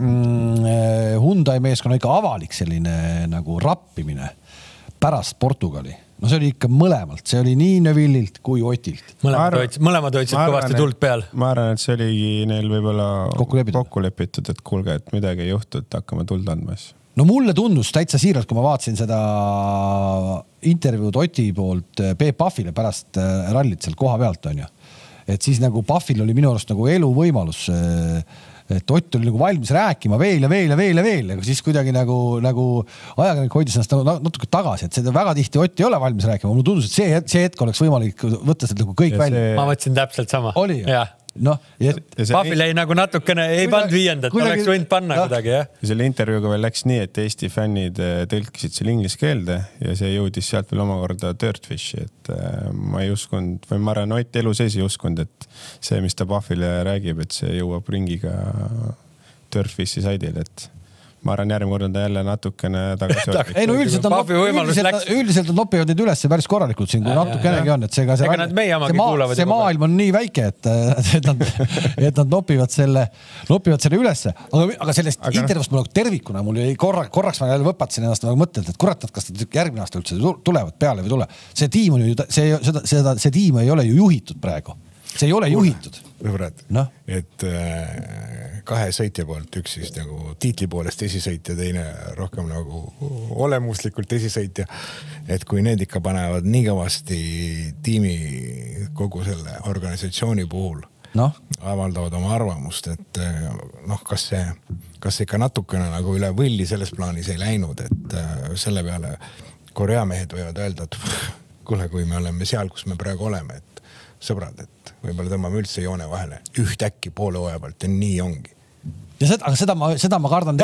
Hyundai meeskonna ikka avalik selline nagu rappimine pärast Portugali. See oli ikka mõlemalt, see oli nii Neuvillilt kui Otilt. Mõlemad hoidsid kõvasti tuld peal. Ma arvan, et see oligi neil võib-olla kokku lepitud, et kuulge, et midagi ei juhtu, et hakkame tuld andmas. No mulle tundus täitsa siiralt, kui ma vaatasin seda intervjuud Oti poolt Peep Pahvile pärast rallit seal koha pealt, on ju. Et siis nagu Pahvil oli minu arust nagu elu võimalus, et Ott oli nagu valmis rääkima veel, aga siis kuidagi nagu ajakirjanik hoidis ennast natuke tagasi, et seda väga tihti Ott ei ole valmis rääkima. Mulle tundus, et see hetk oleks võimalik võtta seda nagu kõik välja. Ma mõtlesin täpselt sama. Oli ju? Pahvil ei nagu natukene ei pannud viiendat, oleks võinud panna kuidagi, jah. Ja selle intervjuuga veel läks nii, et Eesti fännid tõlkisid selle inglise keelde ja see jõudis sealt veel omakorda Dirtfishi, et ma ei uskunud, või ma arvan, Ott elu sees ei uskunud, et see, mis ta Pahvile räägib, et see jõuab ringiga Dirtfishi saidil, et ma arvan, järgmine kord on ta jälle natukene tagasi. Ei no üldiselt nad nopivad neid üles päris korralikult siin, kui natukenegi on, et see maailm on nii väike, et nad nopivad selle ülesse. Aga sellest intervjust mul tervikuna, mul jäi korraks ma jälle võpatasin ennast mõttelt, et kurat, kas järgmine aasta üldse tulevad peale või tule. See tiim ei ole ju juhitud praegu. See ei ole juhitud. Et kahe sõitja poolt, üks siis nagu tiitli poolest esisõitja, teine rohkem nagu olemuslikult esisõitja. Et kui need ikka panevad nii kõvasti tiimi kogu selle organisatsiooni puhul, avaldavad oma arvamust, et kas see ikka natukene nagu üle võlli selles plaanis ei läinud, et selle peale Korea mehed võivad öelda, et kuule, kui me oleme seal, kus me praegu oleme, et sõbrad, et võib-olla tõmbame üldse joone vahele. Ühtäkki poole hooaja pealt ja nii ongi. Ja seda ma kardan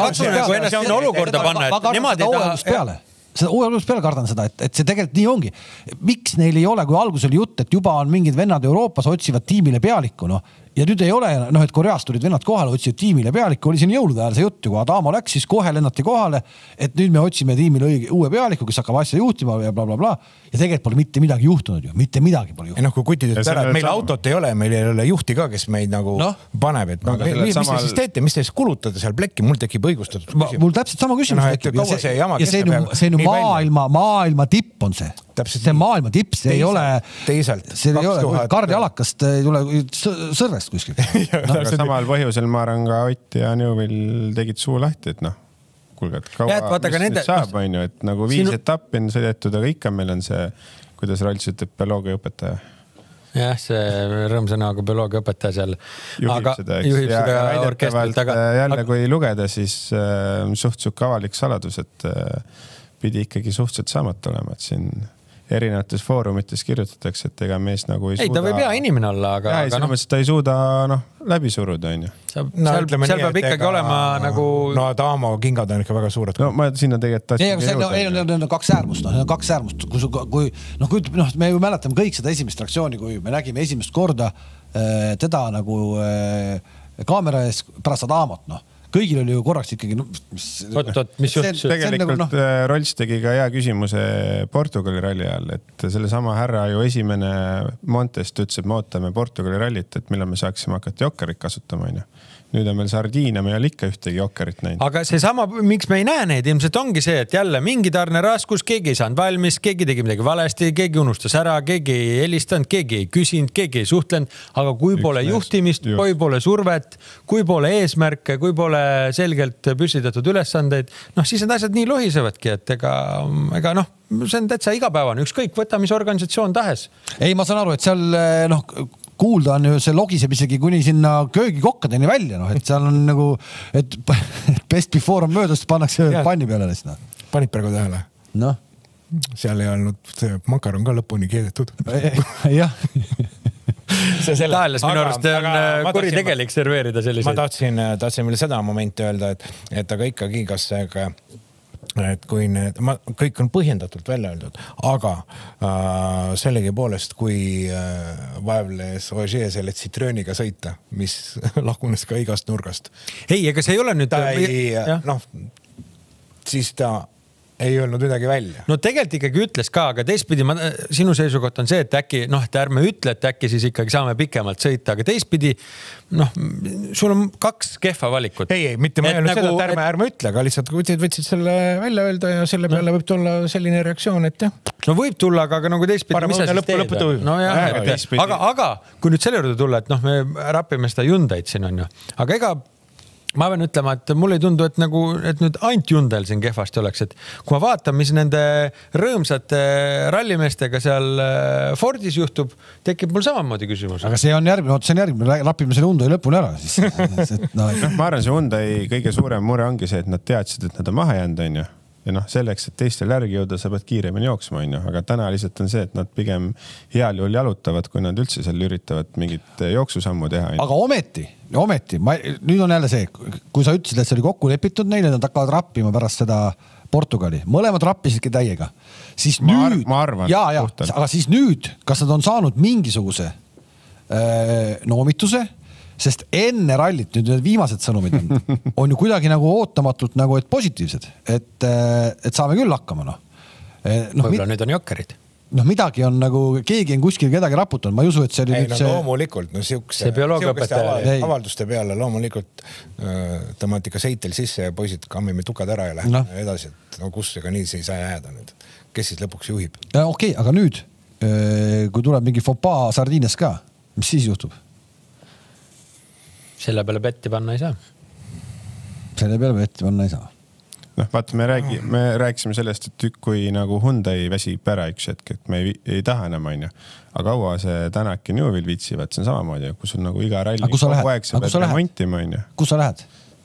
seda uuelust peale kardan seda, et see tegelikult nii ongi. Miks neil ei ole, kui algus oli jutt, et juba on mingid vennad Euroopas otsivad tiimile pealikku, ja nüüd ei ole, et Koreast tulid vennad kohale, otsivad tiimile pealikku, oli siin jõulude ajal see jutt, kui Adamo läks, siis kohe lennati kohale, et nüüd me otsime tiimile uue pealikku, kes hakkab asja juhtima ja blablabla. Ja tegelikult pole mitte midagi juhtunud ju, mitte midagi pole juhtunud. Kui kutid ütleb ära, et meil autot ei ole, meil ei ole juhti ka, kes meid nagu paneb, et mis te siis teete, mis te siis kulutate seal plekki, mul tekib õigustatud küsimus. Mul täpselt sama küsimus tekib. Ja see on maailma tipp on see. See maailma tipp, see ei ole Karli alakast ei tule sõrvest kuskil. Samal põhjusel ma arvan ka Ott ja Neuvill tegid suu lahti, et kuulge, et kaua mis saab, on ju, et nagu 5 etappi on sõidetud, aga ikka meil on see, kuidas Ralts ütleb, bioloogia õpetaja. Jah, see rõõmsõnaga bioloogia õpetaja seal juhib seda orkestrilt. Jälle, kui lugeda, siis suhtsuke avalik saladus, et pidi ikkagi suhteliselt saamata olema, et siin erinevates foorumites kirjutatakse, et ega mees nagu ei suuda... Ei, ta võib hea inimene olla, aga... Selles mõttes, et ta ei suuda läbi suruda, on ju. Seal peab ikkagi olema nagu... Adamo kingad on ikka väga suured. Ma sinna tegelikult... Need on 2 äärmust. Me ju mäletame kõik seda esimest reaktsiooni, kui me nägime esimest korda teda nagu kaamera ees pärast Adamot, kõigil oli ju korraks ikkagi... mis juhtus? Tegelikult Rolls tegi ka hea küsimuse Portugali ralli ajal, et selle sama härra ju esimene Montest ütles, et me ootame Portugali rallit, et millal me saaksime hakata Jokkerit kasutama. nüüd on meil Sardiinia, me ei ole ikka ühtegi jokkerit näinud. Aga see sama, miks me ei näe neid, ilmselt ongi see, et jälle mingi tarne raskus, keegi ei saanud valmis, keegi tegi midagi valesti, keegi unustas ära, keegi ei helistanud, keegi ei küsinud, keegi ei suhtlenud, aga kui pole juhtimist, kui pole survet, kui pole eesmärke, kui pole selgelt püstitatud ülesandeid, siis need asjad nii lohisevadki, et ega see on täitsa igapäevane, ükskõik võta, mis organisatsioon tahes. Ei, ma saan aru, et seal kuulda on ju see logiseb isegi kuni sinna köögikokkadeni välja, et seal on nagu, et best before on möödust, pannakse panni peale. Panid praegu tähele? Noh. Seal ei olnud makaron ka lõpuni keedetud. Jah. Tahelas minu arust on kuritegelik serveerida selliseid. Ma tahtsin veel seda momenti öelda, et aga ikkagi kas et kui kõik on põhjendatult välja öeldud, aga sellegi poolest, kui vaevles Ožee selle tsitrööniga sõita, mis lagunes ka igast nurgast. Ei, ega see ei ole nüüd... siis ta ei öelnud midagi välja. No tegelikult ikkagi ütles ka, aga teistpidi sinu seisukoht on see, et äkki, et ärme ütle, et äkki siis ikkagi saame pikemalt sõita, aga teistpidi, sul on 2 kehva valikut. Ei, mitte ma ei öelnud seda, et ärme ütle, aga lihtsalt võtsid selle välja öelda ja selle peale võib tulla selline reaktsioon, et jah. No võib tulla, aga nagu teistpidi, mis sa siis teed? Aga kui nüüd selle juurde tulla, et me rapime seda Hyundai'd siin on ju, aga ega ma pean ütlema, et mulle ei tundu, et nüüd ainult Hyundai'l siin kehvasti oleks, et kui ma vaatan, mis nende rõõmsate rallimeestega seal Fordis juhtub, tekib mul samamoodi küsimus. Aga see on järgmine, rapime selle Hyundai lõpuni ära. Ma arvan, see Hyundai kõige suurem mure ongi see, et nad teadsid, et nad on maha jäänud, on ju. Ja selleks, et teistel järgi jõuda, sa pead kiiremini jooksma, on ju. Aga täna lihtsalt on see, et nad pigem heal juhul jalutavad, kui nad üldse seal üritavad mingit jooksusammu teha. Aga ometi, nüüd on jälle see, kui sa ütlesid, et see oli kokku lepitud neile, nad hakkavad rappima pärast seda Portugali. Mõlemad rappisidki täiega. Siis nüüd, aga siis nüüd, kas nad on saanud mingisuguse noomituse, sest enne rallit, nüüd need viimased sõnumid on ju kuidagi nagu ootamatult nagu, et positiivsed, et saame küll hakkama. Võib-olla nüüd on jokkerid. Midagi on nagu, keegi on kuskil kedagi raputanud, ma ei usu, et see oli nüüd see... Loomulikult, siukeste avalduste peale loomulikult tõmmati ka seitel sisse ja poisid kammime tukad ära ja lähme edasi, et kus ega nii see ei saa jääda nüüd. Kes siis lõpuks juhib? Okei, aga nüüd, kui tuleb mingi fopaa Sardiinias ka, mis siis juhtub? Selle peale petti panna ei saa. Selle peale petti panna ei saa. Vaata, me rääkisime sellest, et kui nagu Hyundai väsib ära üks hetk, et me ei taha enam, on ju. Aga kaua see Tänak ja Newvil viitsivad, see on samamoodi, kus on nagu iga ralli kogu aeg sa pead remontima, on ju. Kus sa lähed?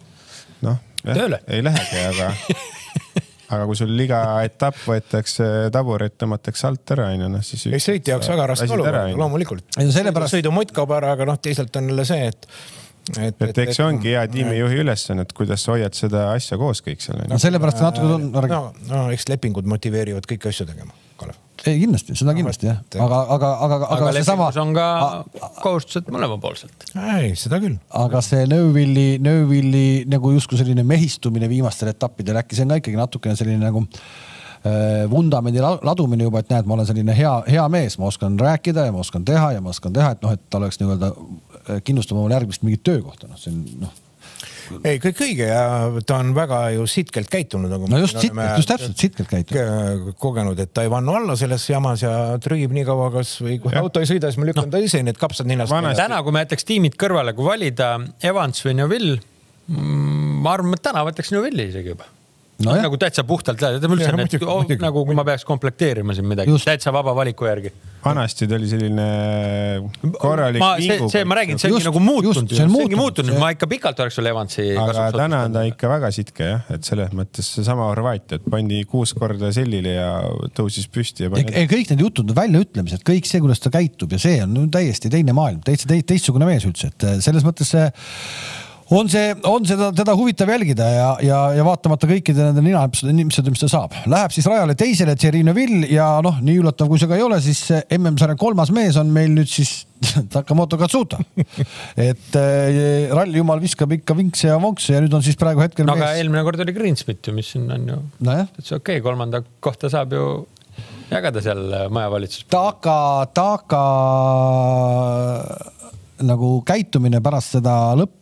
Tööle. Ei lähegi, aga kui sul iga etapp võetakse taburet, tõmmatakse alt ära, siis... Ei sõiti jaoks väga raske olukord, loomulikult. Sõidu mott kaob ära, aga teisalt on jälle see, et eks ongi hea tiimijuhi ülesanne, et kuidas sa hoiad seda asja koos kõik seal. Sellepärast natuke... Eks lepingud motiveerivad kõiki asju tegema, Kalev. Ei, kindlasti, seda kindlasti, jah. Aga lepingus on ka kohustused mõlemapoolselt. Ei, seda küll. Aga see Newvilli nagu justkui selline mehistumine viimastel etappidel, äkki see on ka ikkagi natukene selline nagu vundamendi ladumine juba, et näed, ma olen selline hea mees, ma oskan rääkida ja ma oskan teha, et ta oleks nii-öelda kindlustama oma järgmist mingit töökohta. Ei, kõik õige ja ta on väga ju sitkelt käitunud. No just täpselt sitkelt käitunud. Kogenud, et ta ei vannu alla selles jamas ja trügib nii kaua, kas või kui auto ei sõida, siis ma lükkan ta ise need kapsad ninast. Täna, kui me jätaks tiimid kõrvale, kui valida Evans või Newvil, ma arvan, et täna võtaks Newvilli isegi juba. Nagu täitsa puhtalt nagu kui ma peaks komplekteerima siin midagi, täitsa vaba valiku järgi. Vanasti oli selline korralik vingu. Ma räägin, see ongi nagu muutunud. See ongi muutunud, ma ikka pikalt oleks sulle Evansi kasutusel. Aga täna on ta ikka väga sitke, jah, et selles mõttes sama Horvaatia, et pandi 6 korda sellile ja tõusis püsti. Kõik need jutud, väljaütlemised, kõik see, kuidas ta käitub ja see on täiesti teine maailm, teistsugune mees üldse, et selles mõttes see on teda huvitav jälgida ja vaatamata kõikide nende inimesed, mis ta saab. Läheb siis rajale teisele Thierry Neuville ja nii üllatav, kui see ka ei ole, siis MM-sarja 3. mees on meil nüüd siis Takamoto Katsuta. Et ralli jumal viskab ikka vinkse ja vonkse ja nüüd on siis praegu hetkel mees. Aga eelmine kord oli Greensmith, mis siin on ju. See okei, 3. kohta saab ju jagada seal majavalitsus. Taka nagu käitumine pärast seda lõppu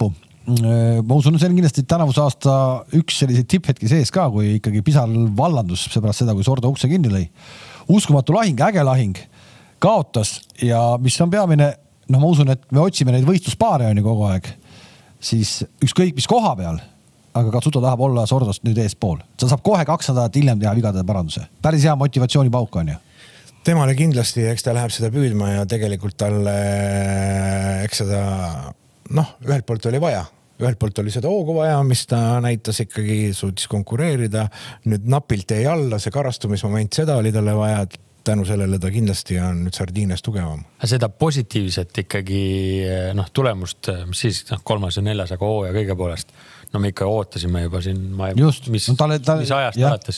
ma usun, see on kindlasti tänavuse aasta üks selliseid tipphetki sees ka, kui ikkagi Pisal vallandus seepärast seda, kui Sordo ukse kinni lõi. Uskumatu lahing, äge lahing, kaotas ja mis on peamine, noh, ma usun, et me otsime neid võistluspaare on ju kogu aeg, siis ükskõik mis koha peal, aga Katsuto tahab olla Sordost nüüd eespool. Ta saab kohe 2 nädalat hiljem teha vigade paranduse. Päris hea motivatsioonipauk on ju. Temale kindlasti, eks ta läheb seda püüdma ja tegelikult talle, eks seda, noh, ühelt poolt oli vaja. Ühelt poolt oli seda hoogu vaja, mis ta näitas ikkagi, suutis konkureerida. Nüüd napilt jäi alla, see karastumismoment, seda oli talle vaja. Tänu sellele ta kindlasti on nüüd Sardiinias tugevam. Seda positiivset ikkagi tulemust, mis siis 3. ja 4. aga hooaja kõige poolest. No me ikka ootasime juba siin, mis ajast alates.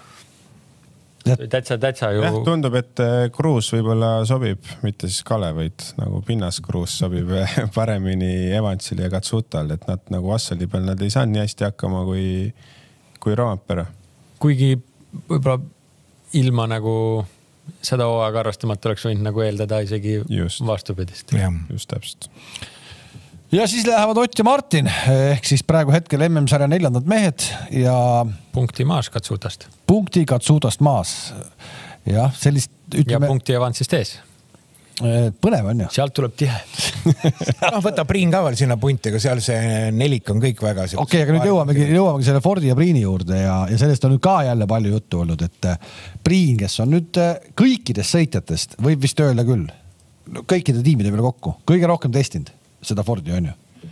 Tätsa ju... Tundub, et Kruus võib-olla sobib, mitte siis Kale, vaid nagu pinnas Kruus sobib paremini Evansile ja Katsutal, et nad nagu Assaldi peal nad ei saanud nii hästi hakkama kui Roompere. Kuigi võib-olla ilma nagu seda hooaega arvestamata oleks võinud nagu eeldada isegi vastupidist. Just täpselt. Ja siis lähevad Ott ja Martin, ehk siis praegu hetkel MM-sarja 4. mehed ja... Punkti maas Katsutast. Punkti Katsutast maas. Jah, sellist... Ütleme... Ja punkti Evansist ees. Põnev on ju. Sealt tuleb tihe. Võta Priin ka veel sinna punti, aga seal see nelik on kõik väga... Okei, aga nüüd jõuamegi selle Fordi ja Priini juurde ja sellest on nüüd ka jälle palju juttu olnud, et Priin, kes on nüüd kõikidest sõitjatest, võib vist öelda küll, kõikide tiimide peale kokku, kõige rohkem testinud seda Fordi on ju.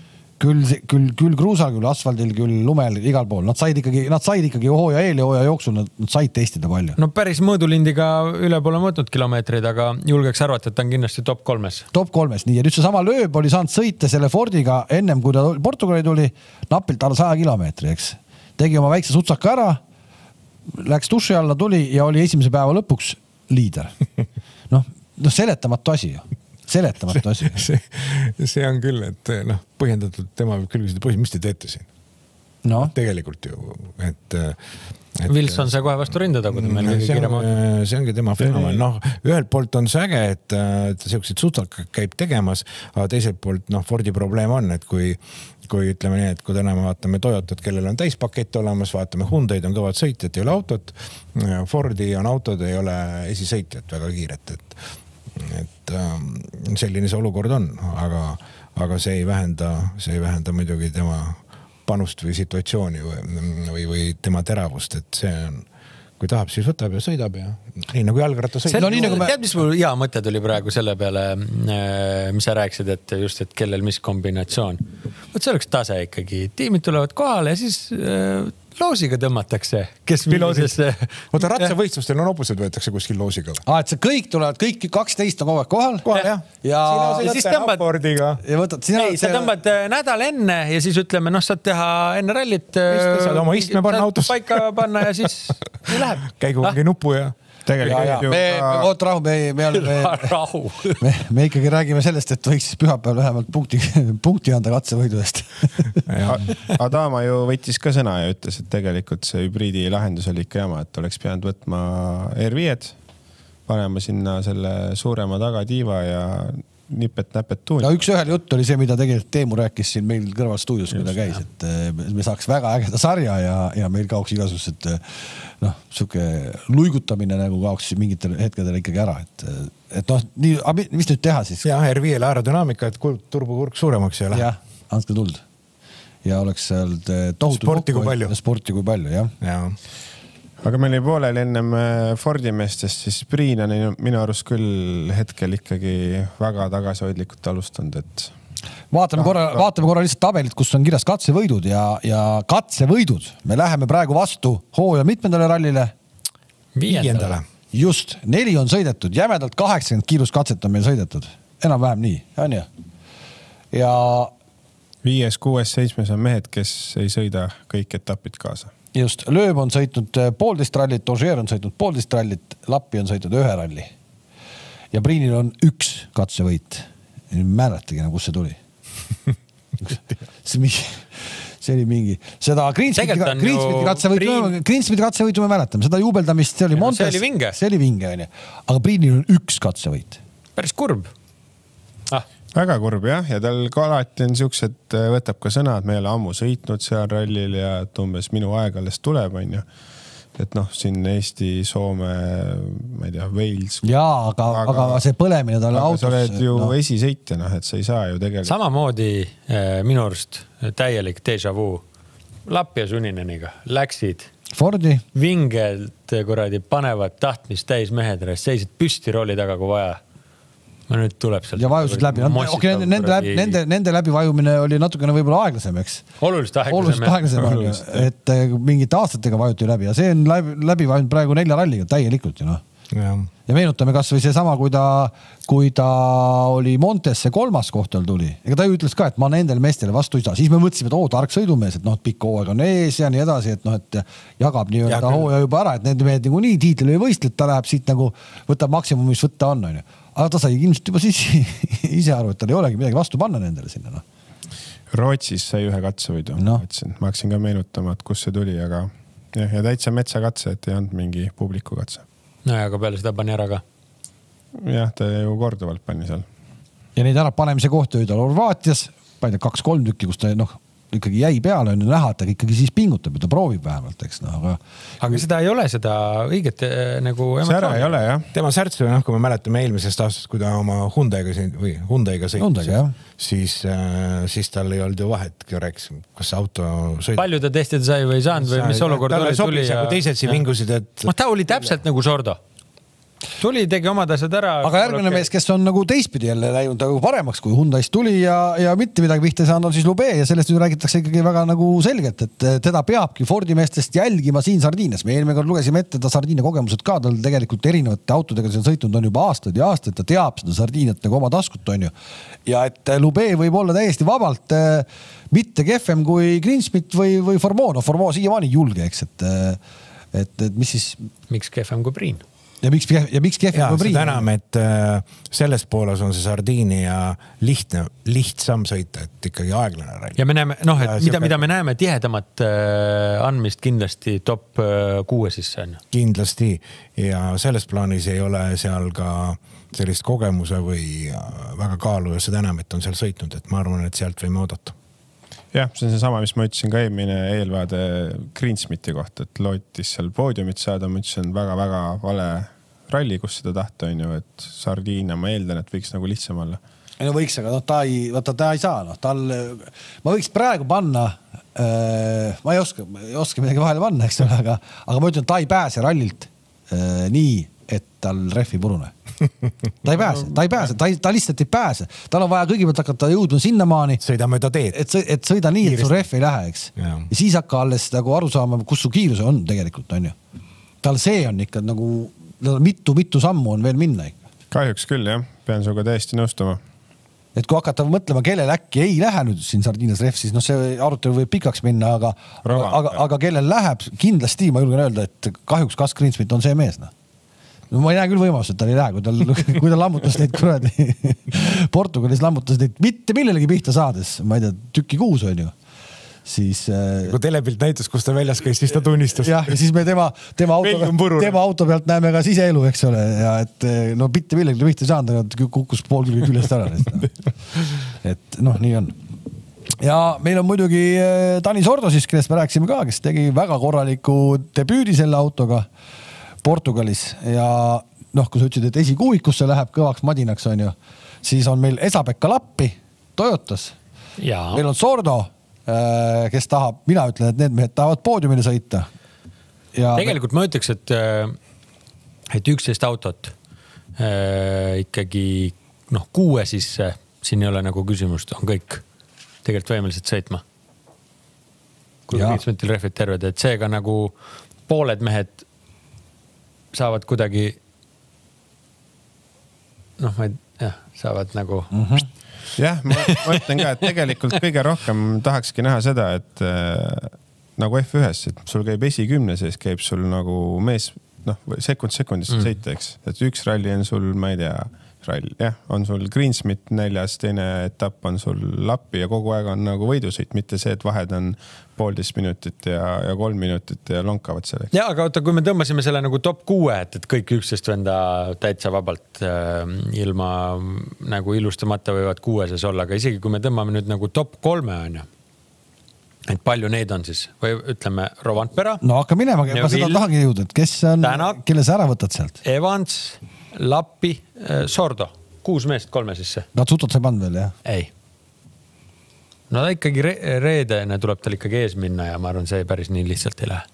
Küll kruusal, küll asfaldil, küll lumel, igal pool. Nad said ikkagi hooja eel ja hooja jooksul, nad said testida palju. No päris mõõdulindiga üle pole mõõtnud kilomeetreid, aga julgeks arvata, et ta on kindlasti top 3. Top 3. Nii, ja nüüd see sama Lööb oli saanud sõita selle Fordiga ennem, kui ta Portugali tuli, napilt alla 100 kilomeetri, eks. Tegi oma väikse sutsaka ära, läks duši alla, tuli ja oli esimese päeva lõpuks liider. No seletamatu asi ju. Seletamatu asi. See on küll, et põhjendatult tema võib küll küsida, mis te teete siin? No. Tegelikult ju, et Wilson see kohe vastu rindada, kui ta meil kõige kirema on. See ongi tema fenomen. Ühelt poolt on see äge, et ta sellised sutsaka käib tegemas, aga teiselt poolt Fordi probleem on, et kui ütleme nii, et kui täna me vaatame Toyotat, kellel on täispakett olemas, vaatame Hyundai'd on kõvad sõitjad, ei ole autot, Fordi on autod, ei ole esisõitjad väga kiiret, et selline see olukord on, aga see ei vähenda muidugi tema panust või situatsiooni või tema teravust, et see on, kui tahab, siis võtab ja sõidab ja nii nagu jalgratta sõidab. Tead, mis mul hea mõte tuli praegu selle peale, mis sa rääkisid, et just, et kellel mis kombinatsioon. Võt see oleks tase ikkagi. Tiimid tulevad kohale ja siis loosiga tõmmatakse. Kes millisesse... Oota, ratsavõistlustel on opused võetakse kuskil loosiga. Et see kõik tulevad, kõik 12 on kogu aeg kohal. Kohal, jah. Ja siis sa tõmbad nädal enne ja siis ütleme, saad teha enne rallit. Saad oma istme panna autos. Paika panna ja siis läheb. Käigu mingi nupu ja... Me ikkagi räägime sellest, et võiks siis pühapäeval vähemalt punkti anda katsevõidu eest. Adama ju võttis ka sõna ja ütles, et tegelikult see hübriidi lahendus oli ikka jama, et oleks pidanud võtma R5-d, panema sinna selle suurema tagatiiva ja nipet-näpet tuun. No üks ühel jutt oli see, mida tegelikult Teemu rääkis siin meil kõrval stuudios, kui ta käis, et me saaks väga ägeda sarja ja meil kaoks igasugused siuke luigutamine nagu kaoks mingitel hetkedel ikkagi ära, et nii, mis nüüd teha siis? Jah, R5 aerodünaamika, et turbokurk suuremaks ei ole. Jah, andke tuld. Ja oleks seal tohutu sporti kui palju, jah. Aga meil oli poolel ennem Fordi meestest, siis Priin on minu arust küll hetkel ikkagi väga tagasihoidlikult alustanud, et... Vaatame korra lihtsalt tabelit, kus on kirjas katsevõidud ja katsevõidud. Me läheme praegu vastu hooaja mitmendale rallile? 5. Just, 4 on sõidetud, jämedalt 80 kiiruskatset on meil sõidetud. Enam-vähem nii, on ju? Ja... 5., 6., 7. on mehed, kes ei sõida kõik etapid kaasa. Just, Lööb on sõitnud 1,5 rallit, Ogier on sõitnud 1,5 rallit, Lappi on sõitnud 1 ralli. Ja Priinil on 1 katsevõit. Määrategi, kus see tuli. See oli mingi... Seda Greensmiti katsevõitu me mäletame. Seda juubeldamist, see oli Montes. See oli vinge. Aga Priinil on 1 katsevõit. Päris kurb. Väga kurb jah, ja tal ka alati on siuksed, võtab ka sõna, et me ei ole ammu sõitnud seal rallil ja et umbes minu aeg alles tuleb, on ju. Et noh, siin Eesti, Soome, ma ei tea, Wales. Jaa, aga see põlemine talle autos. Sa oled ju esisõitja, noh, et sa ei saa ju tegelikult. Samamoodi minu arust täielik déjà vu. Lappi ja Sunineniga läksid. Fordi. Vingelt kuradi panevad tahtmist täis mehed, seisid püsti rooli taga, kui vaja. Ma nüüd tuleb sealt. Ja vajusid läbi. Okay, nende läbivajumine oli natukene võib-olla aeglasem, eks? Oluliselt aeglasem. Et mingite aastatega vajuti läbi ja see on läbivajunud praegu 4 ralliga täielikult ju noh. Ja meenutame kas või see sama, kui ta oli Montesse 3. kohtal tuli. Ega ta ju ütles ka, et ma nendel meestele vastu ei saa. Siis me mõtlesime, et tark sõidumees, et noh, pikk hooaeg on ees ja nii edasi, et noh, et jagab nii-öelda hooaja juba ära, et nende mehed nii tiitlil ei võistle, et ta läheb siit nagu, võtab maksimum, mis võtta on. Aga ta sai ilmselt juba siis ise aru, et tal ei olegi midagi vastu panna nendele sinna. No. Rootsis sai 1 katsevõidu. No. Ma hakkasin ka meenutama, et kus see tuli, aga ja täitsa metsakatse, et ei olnud mingi publiku katse. No ja aga peale seda pani ära ka. Jah, ta ju korduvalt pani seal. Ja neid ära panemise kohta oli tal Horvaatias, 2-3 tükki, kus ta ikkagi jäi peale, on näha, et ta ikkagi siis pingutab ja ta proovib vähemalt, eks no, aga seda ei ole seda õiget nagu sära ei ole, jah. Tema särtsu, kui me mäletame eelmisest aastast, kui ta oma Hyundai'ga sõitis, siis tal ei olnud ju vahet, rääkis, kas auto sõidab. Palju ta testida sai või ei saanud või mis olukord oli tuli ja teised siin vingusid, et ta oli täpselt nagu Sordo. Tuli, tegi omad asjad ära. Aga järgmine mees, kes on nagu teistpidi jälle läinud paremaks, kui Hyundai'st tuli ja mitte midagi pihta ei saanud, on siis Lube ja sellest nüüd räägitakse ikkagi väga nagu selgelt, et teda peabki Fordi meestest jälgima siin Sardiinias. Me eelmine kord lugesime ette ta Sardiinia kogemused ka, tal tegelikult erinevate autodega see on sõitnud on juba aastaid ja aastaid, ta teab seda Sardiiniat nagu oma taskut on ju. Ja et Lube võib olla täiesti vabalt mitte kehvem kui Greensmith või Formeau. No Formeau siiamaani julge, eks, et mis siis... Miks kehvem kui Priin? Ja miks kehvem kui Priin? Seda enam, et selles pooles on see Sardiinia lihtsam sõita, et ikkagi aeglane ralli. Ja me näeme, et mida me näeme tihedamat andmist kindlasti top 6 sisse on. Kindlasti ja selles plaanis ei ole seal ka sellist kogemuse või väga kaalu ja seda enam, et on seal sõitnud, et ma arvan, et sealt võime oodata. Jah, see on see sama, mis ma ütlesin ka eelmine eelvaade Greensmithi kohta, et lootis seal poodiumit saada, ma ütlesin väga-väga vale ralli, kus seda tahta on ju, et Sardiinia, ma eeldan, et võiks nagu lihtsam olla. No võiks, aga ta ei saa. Ma võiks praegu panna, ma ei oska midagi vahele panna, eks ole, aga ma ütlen, ta ei pääse rallilt nii, et tal rehvi purune. Ta ei pääse, ta lihtsalt ei pääse. Tal on vaja kõigepealt hakata jõudma sinnamaani. Sõida mööda teed. Et sõida nii, et su rehv ei lähe, eks. Ja siis hakka alles nagu aru saama, kus su kiiruse on tegelikult, on ju. Tal see on ikka nagu mitu sammu on veel minna ikka. Kahjuks küll, jah. Pean suga täiesti nõustuma. Et kui hakata mõtlema, kellel äkki ei lähe nüüd siin Sardiinias rehv, siis see arutelu võib pikaks minna, aga kellel läheb kindlasti, ma julgen öelda, et kahjuks Gus Greensmith on see mees. No ma ei näe küll võimalust, et tal ei lähe, kui ta lammutas neid kuradi Portugalis lammutas neid mitte millelegi pihta saades, ma ei tea, tükki 6 on ju. Siis kui telepilt näitas, kus ta väljas käis, siis ta tunnistas. Ja siis me tema auto pealt näeme ka siseelu, eks ole, ja et no mitte millegi pihta saanud, kukkus pool küljest ära. Et noh, nii on. Ja meil on muidugi Dani Sordo siis, kellest me rääksime ka, kes tegi väga korraliku debüüdi selle autoga Portugalis ja noh, kui sa ütlesid, et esikuuikusse läheb kõvaks madinaks on ju, siis on meil Esa-Pekka Lappi Toyotas. Ja. Meil on Sordo, kes tahab, mina ütlen, et need mehed tahavad poodiumile sõita. Ja tegelikult ma ütleks, et 11 autot ikkagi 6 sisse, siin ei ole nagu küsimust, on kõik tegelikult võimelised sõitma. Kui Greensmithil rehvid terved, et seega nagu pooled mehed saavad kuidagi saavad nagu Jah, ma ütlen ka, et tegelikult kõige rohkem tahakski näha seda, et nagu F1-s, et sul käib esikümne sees, käib sul nagu mees sekundist sõita, eks. Et üks ralli on sul, ma ei tea, rall, jah, on sul Greensmith 4, teine etapp on sul Lappi ja kogu aeg on nagu võidusõit, mitte see, et vahed on 1,5 minutit ja 3 minutit ja lonkavad selle. Ja, aga oota, kui me tõmbasime selle nagu top 6, et kõik 11 venda täitsa vabalt ilma nagu ilustamata võivad 6 olla, aga isegi kui me tõmbame nüüd nagu top 3 on ju, et palju neid on siis või ütleme Rovanpera. No hakka minema, ma seda tahangi jõuda, et kes on, kelle sa ära võtad sealt? Evans, Lappi, Sordo, 6 meest 3 sisse. Katsutot sa ei pannud veel, jah? Ei. No ta ikkagi reedene tuleb tal ikkagi ees minna ja ma arvan, see päris nii lihtsalt ei lähe.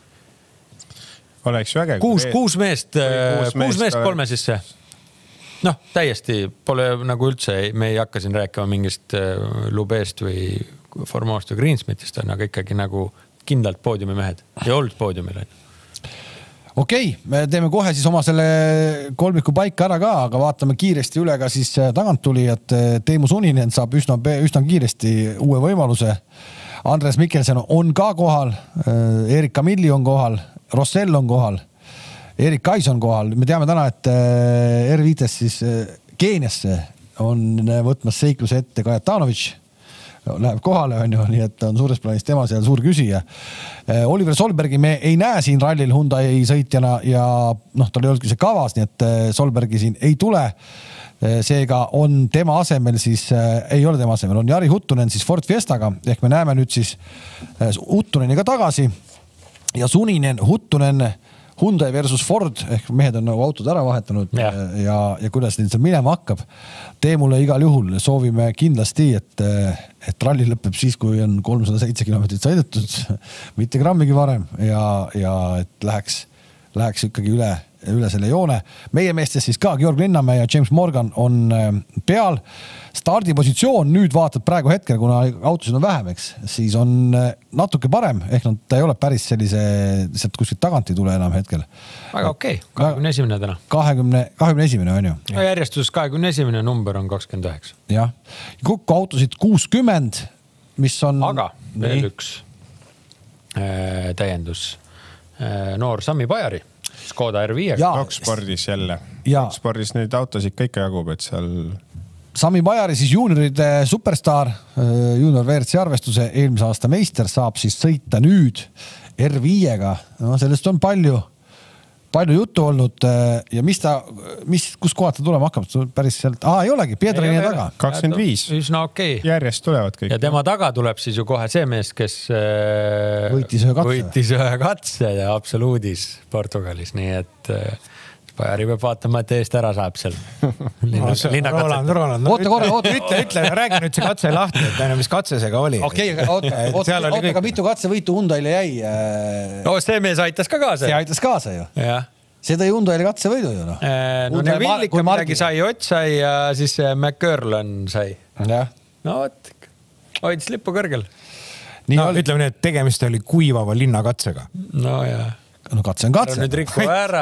Oleks väge. 6 meest 3 sisse. Noh, täiesti pole nagu üldse, me ei hakka siin rääkima mingist Lubeest või Formoost või Greensmithist on, aga ikkagi nagu kindlalt poodiumi mehed ja olnud poodiumil. Okei, me teeme kohe siis oma selle kolmiku paika ära ka, aga vaatame kiiresti üle ka siis tagant tuli, et Teemu Suninen saab üsna kiiresti uue võimaluse. Andres Mikkelsen on ka kohal, Erik Camilli on kohal, Rossell on kohal, Erik Kais on kohal. Me teame täna, et R5 siis Keeniasse on võtmas seikluse ette Kajatanovic. Läheb kohale on ju, nii et on suures plaanis tema seal suur küsija. Oliver Solbergi me ei näe siin rallil Hyundai sõitjana ja tal ei olnudki see kavas, nii et Solbergi siin ei tule. Seega on tema asemel siis, ei ole tema asemel, on Jari Huttunen siis Ford Fiestaga, ehk me näeme nüüd siis Huttuneniga tagasi ja Suninen, Huttunen, Hyundai versus Ford, ehk mehed on nagu autod ära vahetanud ja kuidas neid seal minema hakkab. Teemule igal juhul soovime kindlasti, et ralli lõpeb siis, kui on 307 kilomeetrit sõidetud, mitte grammigi varem ja et läheks ikkagi üle selle joone. Meie meestes siis ka Georg Linnamäe ja James Morgan on peal. Stardipositsioon nüüd vaatad praegu hetkel, kuna autosid on vähem, eks, siis on natuke parem, ehk ta ei ole päris sellise, sealt kuskilt tagant ei tule enam hetkel. Väga okei, 21. täna. 21. on ju. Järjestus 21. number on 29. Jah, kokku autosid 60, mis on... Aga veel üks täiendus. Noor Sami Bajari. Skoda R5. Dokspordis jälle. Dokspordis nüüd autosid kõik jagub, et seal... Sami Bajari siis juunioride superstar, junior WRC arvestuse eelmise aasta meister saab siis sõita nüüd R5-ga. No, sellest on palju juttu olnud ja kus kohad ta tulema hakkab? Päris sealt, ei olegi, Piedraini taga. 25. Üsna okei. Järjest tulevad kõik. Ja tema taga tuleb siis ju kohe see mees, kes võitis ühe katse ja absoluudis Portugalis, nii et Bajari peab vaatama, et eest ära saab seal. Roland, ütle, räägi nüüd see katse lahti, et mis katse see ka oli. Okei, aga mitu katsevõitu Hyundaile jäi? No see mees aitas ka kaasa. See aitas kaasa ju. See tõi Hyundaile katsevõidu ju. No Neville ikka midagi sai, Ott sai ja siis McCurlon sai. No võt, hoidis lippu kõrgel. Ütleme nii, et tegemist oli kuivava linnakatsega. No jah. No katse on katse. Nüüd rikku ära.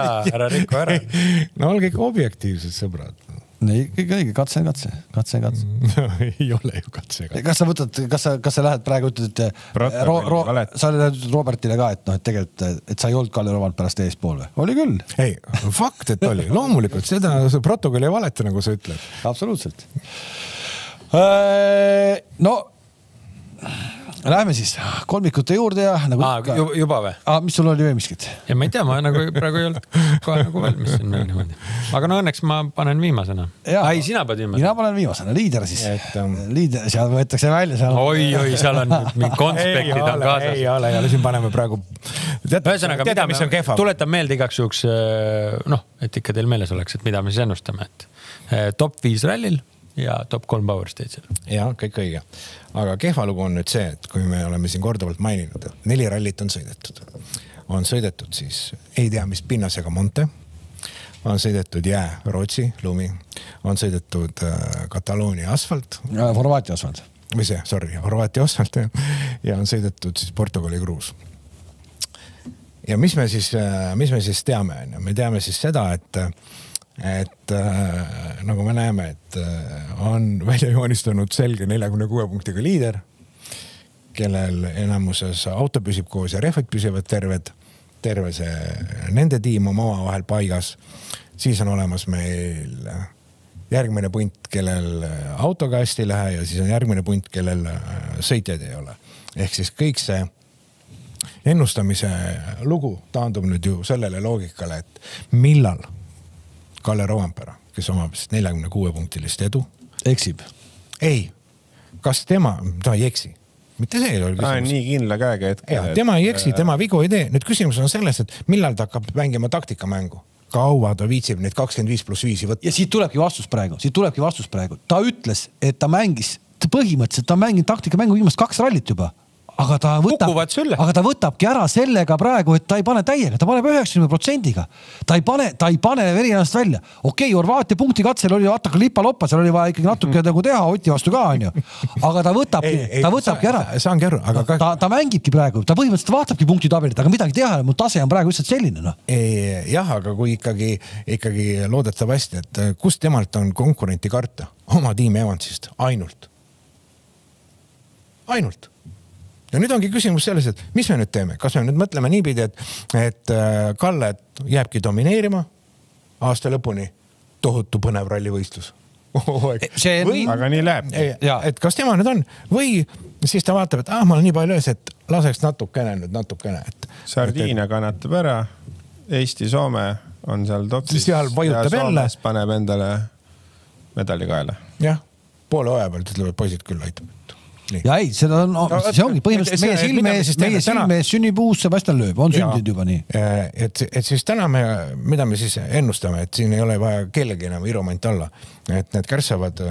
No olge ikka objektiivsed sõbrad. Õige, katse on katse. Ei ole ju katse. Kas sa võtad, kas sa lähed praegu ütled, et sa lähed Robertile ka, et tegelikult, et sa ei olnud Kalle Rovand pärast eespool või? Oli küll. Ei, fakt, et oli. Loomulikult, seda protokolli ei valeta, nagu sa ütled. Absoluutselt. No... Läheme siis kolmikute juurde ja nagu juba või? Mis sul oli või miskit? Ja ma ei tea, ma nagu praegu ei olnud kohe nagu valmis siin veel niimoodi. Aga no õnneks ma panen viimasena. Ei, sina paned viimasena. Mina panen viimasena, liider siis. Liider, seal võetakse välja. Oi, seal on mingi konspektid on kaasas. Ei ole, siin paneme praegu... Ühesõnaga, mida me tuletan meelde igaks juhuks, et ikka teil meeles oleks, et mida me siis ennustame. Top 5 rallil ja top 3 Power Stage'il. Ja, kõik õige. Aga kehva lugu on nüüd see, et kui me oleme siin korduvalt maininud, et 4 rallit on sõidetud. On sõidetud siis, ei tea, mis pinnasega Monte, on sõidetud jää, Rootsi, lumi, on sõidetud Kataloonia asfalt. Horvaatia asfalt. Või see, Horvaatia asfalt ja on sõidetud siis Portugali kruus. Ja mis me siis teame? Me teame siis seda, et nagu me näeme, et on välja joonistanud selge 46 punktiga liider, kellel enamuses auto püsib koos ja rehvid püsivad terve see nende tiim on omavahel paigas. Siis on olemas meil järgmine punt, kellel autoga hästi ei lähe ja siis on järgmine punt, kellel sõitjaid ei ole. Ehk siis kõik see ennustamise lugu taandub nüüd ju sellele loogikale, et millal Kalle Rovanpera, kes omab 46-punktilist edu. Eksib. Ei, kas ta ei eksi? Mitte see ei ole küsimus. Nii kindla käega hetke. Ja, tema ei eksi, tema vigu ei tee. Nüüd küsimus on selles, et millal ta hakkab mängima taktikamängu. Kaua ta viitsib neid 25+5 võtta. Ja siit tulebki vastus praegu. Ta ütles, et ta mängis, põhimõtteliselt ta mängib taktikamängu viimast 2 rallit juba. Aga ta võtabki ära sellega praegu, et ta ei pane täiega, ta paneb 90%-ga. Ta ei pane veri ennast välja. Okei, Horvaatia punkti katsel oli vaataka lipa-loppa, seal oli vaja ikkagi natuke teha Oti vastu ka, on ju. Aga ta võtabki ära. Saangi aru, aga ta mängibki praegu, ta põhimõtteliselt vaatabki punktitabelit, aga midagi teha, mu tase on praegu lihtsalt selline. No. Jah, aga kui ikkagi loodetavasti, et kust temalt on konkurenti karta? Oma tiimi Evansist, ainult. Ja nüüd ongi küsimus selles, et mis me nüüd teeme? Kas me nüüd mõtleme niipidi, et Kalle jääbki domineerima aasta lõpuni tohutu põnev rallivõistlus? Aga nii läheb. Et kas tema nüüd on? Või siis ta vaatab, et ma olen nii palju ees, et laseks natukene. Sardiinia kannatab ära, Eesti, Soome on seal topsis. Seal vajutab jälle. Soomes paneb endale medali kaela. Jah, poole oja pealt ütlevad poisid küll aitab. Nii. Ja ei, see ongi põhimõtteliselt meie silme sünnib uus Sebastian Loeb, on sündinud juba nii. Et siis täna mida me siis ennustame, et siin ei ole vaja kellegi enam iromant alla, et need kärsavad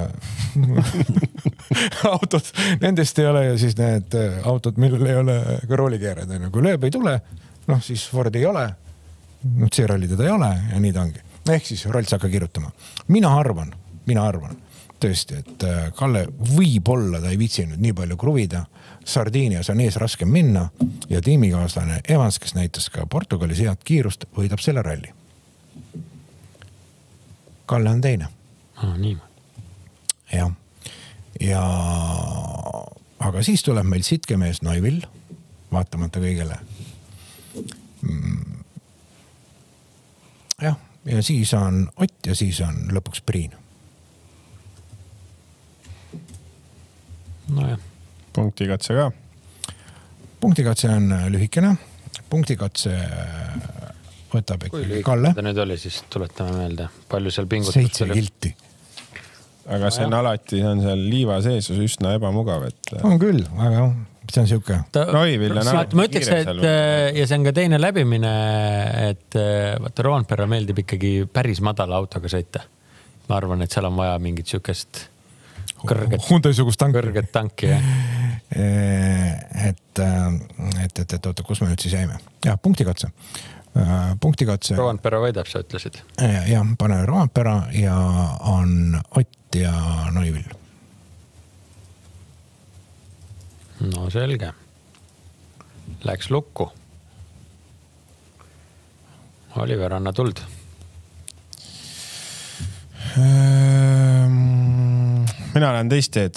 autod, nendest ei ole ja siis need autod, millel ei ole ka roolikeered. Kui Loeb ei tule, siis Ford ei ole, see ralli teda ei ole ja nii ta ongi. Ehk siis Rolls hakka kirjutama. Mina arvan, tõesti, et Kalle võib-olla ta ei viitsinud nii palju kruvida. Sardiinias on ees raske minna ja tiimikaaslane Evans, kes näitas ka Portugalis head kiirust, võidab selle ralli. Kalle on teine. Niimoodi. Ja aga siis tuleb meil sitkemees Neuvill, vaatamata kõigele. Ja siis on Ott ja siis on lõpuks Priin. Nojah. Punktikatse ka. Punktikatse on lühikene. Punktikatse võtab ikkagi Kalle. Ta nüüd oli, siis tuletame meelde. Palju seal pingutust 7 kilti. Aga see on alati, on seal liiva sees üsna ebamugav. On küll, aga see on siuke. Ma ütleks, et ja see on ka teine läbimine, et vaata Rovanpera meeldib ikkagi päris madala autoga sõita. Ma arvan, et seal on vaja mingit siukest kõrget tanki. Et oota, kus me nüüd siis jäime? Jah, punktikatse. Rovanpera võidab, sa ütlesid. Ja, pane Rovanpera ja on Ott ja Neuvill. No selge. Läks lukku. Oliver, anna tuld. Mina olen teist teed.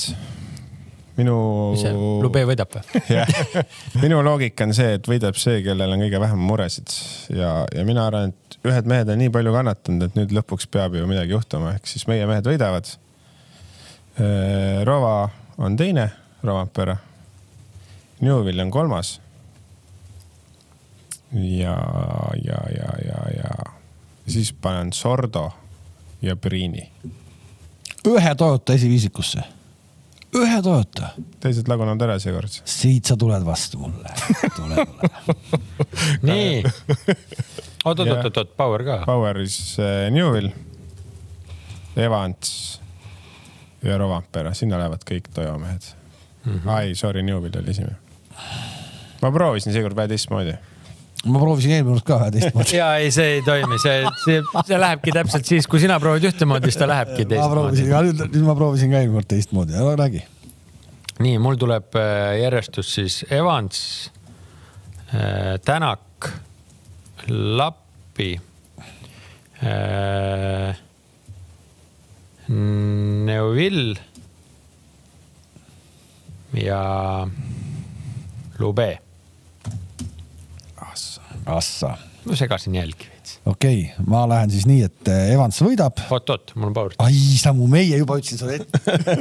Lube võidab või? Minu loogika on see, et võidab see, kellel on kõige vähem muresid. Ja mina arvan, et ühed mehed on nii palju kannatanud, et nüüd lõpuks peab ju midagi juhtuma. Ehk siis meie mehed võidavad. Rova on teine, Rovanpera. Neuvill on 3. Ja siis panen Sordo ja Priini. Ühe Toyota esiviisikusse. Ühe Toyota. Teised lagunevad ära seekord. Siit sa tuled vastu mulle. Nii. Oot, Power ka. Poweris Neuvill, Evans ja Rovanpera. Sinna lähevad kõik Toyomehed. Ai, sorry, Neuvill oli esimene. Ma proovisin seekord vähe teistmoodi. Ma proovisin eelmine ka teistmoodi. Jaa, ei, see ei toimi. See lähebki täpselt siis, kui sina proovid ühtemoodi, siis ta lähebki teistmoodi. Nüüd ma proovisin ka eelmine teistmoodi. Ära räägi. Nii, mul tuleb järjestus siis Evans, Tänak, Lappi, Neuvill ja Lube. Assa. No segasin jälgi veits. Okei, ma lähen siis nii, et Evans võidab. Oot, mul on Power. Ai, samu meie juba ütlesin sulle ette.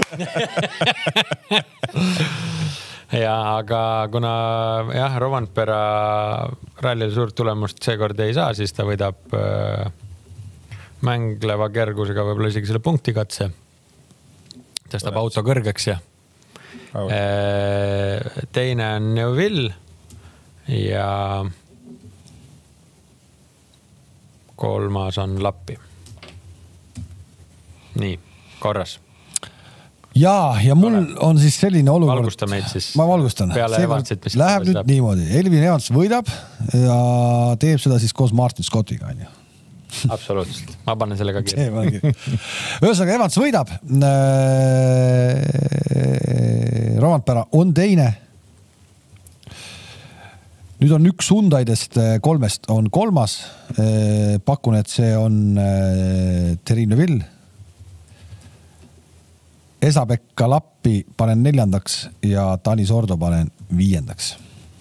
Ja, aga kuna Rovanpera rallil suurt tulemust seekord ei saa, siis ta võidab mängleva kergusega võib-olla isegi selle punktikatse. Tõstab auto kõrgeks ja teine on Neuville ja kolmas on Lappi. Nii, korras. Ja mul on siis selline olukord. Valgusta meid siis. Ma valgustan. Läheb nüüd niimoodi. Elvin Evans võidab ja teeb seda siis koos Martin Scottiga. Absoluutselt. Ma panen sellega kirja. Ühesõnaga Evans võidab. Rovanpera on teine. Nüüd on üks Hyundaidest kolmest on kolmas. Pakun, et see on Thierry Neuville. Esa-Pekka Lappi panen 4. ja Tanis Ordo panen 5.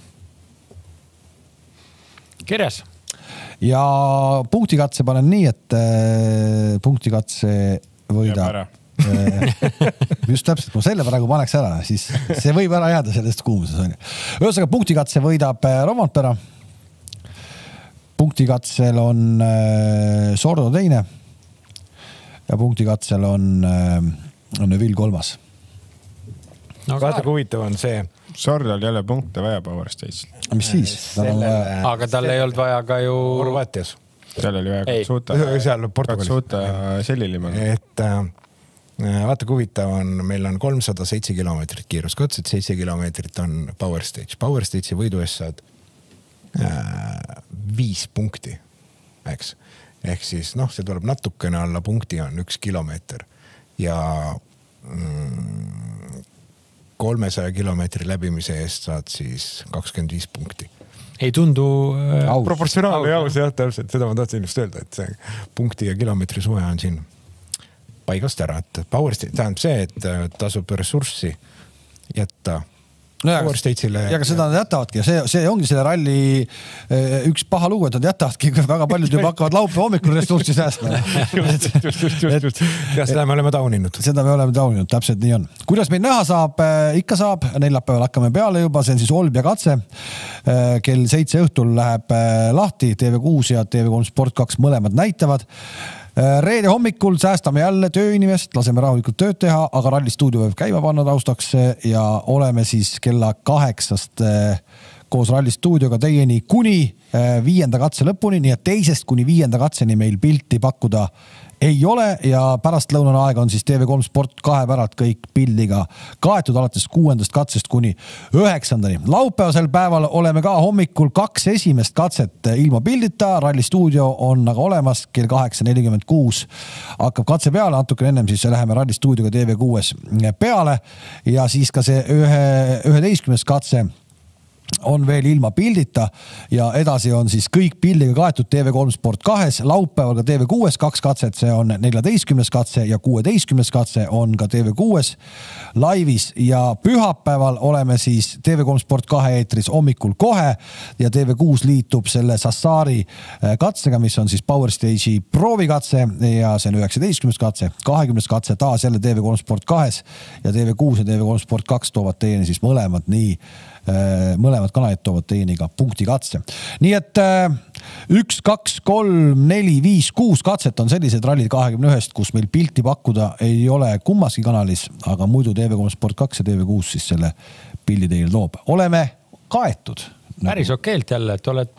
Kirjas. Ja punktikatse panen nii, et punktikatse võidab. Just täpselt, kui selle praegu paneks ära, siis see võib ära jääda sellest kuumuses. Ühesõnaga punktikatse võidab Rovanpera. Punktikatsel on Sordo teine ja punktikatsel on Neuville kolmas. Vaata, kui huvitav on see. Sordol jälle punkte vaja Power Stage'il. Mis siis? Aga tal ei olnud vaja ka ju... Horvaatias. Seal oli vaja Katsuta sellilimal. Et vaata, kui huvitav on, meil on 307 kilomeetrit kiiruskatset, 7 kilomeetrit on Power Stage. Power Stage'i võidu eest saad 5 punkti, eks. Ehk siis, see tuleb natukene alla punkti, on 1 kilomeeter. Ja 300 kilomeetri läbimise eest saad siis 25 punkti. Ei tundu proportsionaalne jaus, jah, täpselt. Seda ma tahtsin just öelda, et see punkti ja kilomeetri suhe on siin paigast ära. Et Power Stage tähendab see, et tasub ressurssi jätta Power Stage'ile. Ja ka seda nad jätavadki. See ongi selle ralli üks paha lugu, et nad jätavadki. Väga paljud juba hakkavad laupäeva hommikul ressurssi säästma. Just. Ja seda me oleme tauninud. Seda me oleme tauninud, täpselt nii on. Kuidas meid näha saab? Ikka saab. Neljapäeval hakkame peale juba. See on siis Olbia katse. Kell 7 õhtul läheb lahti. TV6 ja TV3 Sport 2 mõlemad näitavad. Reede hommikul säästame jälle tööinimest, laseme rahulikult tööd teha, aga rallistuudio võib käima panna taustaks ja oleme siis kella 8 koos rallistuudioga teieni kuni 5. katse lõpuni, nii et 2. kuni 5. katseni meil pilti pakkuda ei ole ja pärast lõunane aeg on siis TV3 Sport 2 päralt kõik pildiga kaetud alates 6. katsest kuni 9. Laupäevasel päeval oleme ka hommikul 2 esimest katset ilma pildita. Rallistuudio on aga olemas kell 8.46. Hakkab katse peale, natuke ennem siis läheme rallistuudioga TV6 peale ja siis ka see 11. katse on veel ilma pildita ja edasi on siis kõik pildiga kaetud TV3 Sport 2, laupäeval ka TV6 2 katset, see on 14. katse ja 16. katse on ka TV6 laivis ja pühapäeval oleme siis TV3 Sport 2 eetris hommikul kohe ja TV6 liitub selle Sassari katsega, mis on siis Power Stage'i proovikatse ja see on 19. katse, 20. katse taas jälle TV3 Sport 2 ja TV6 ja TV3 Sport 2 toovad teieni siis mõlemad mõlemad kanalid toovad teieni ka punkti katse. Nii et 1, 2, 3, 4, 5, 6 katset on sellised rallid 21, kus meil pilti pakkuda ei ole kummaski kanalis, aga muidu TV3 Sport 2 ja TV6 siis selle pildi teile toob. Oleme kaetud. Päris okeilt jälle, et oled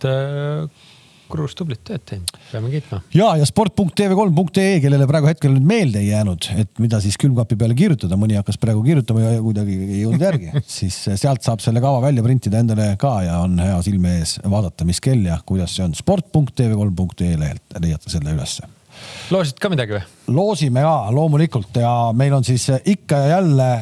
Kruus tublit tööd teinud. Peame kiitma. Ja sport.tv3.ee, kellele praegu hetkel nüüd meelde ei jäänud, et mida siis külmkapi peale kirjutada. Mõni hakkas praegu kirjutama ja kuidagi ei jõudnud järgi. Siis sealt saab selle kava välja printida endale ka ja on hea silme ees vaadata, mis kell ja kuidas see on. Sport.tv3.ee lehelt leiate selle ülesse. Loosid ka midagi või? Loosime ka, loomulikult. Ja meil on siis ikka ja jälle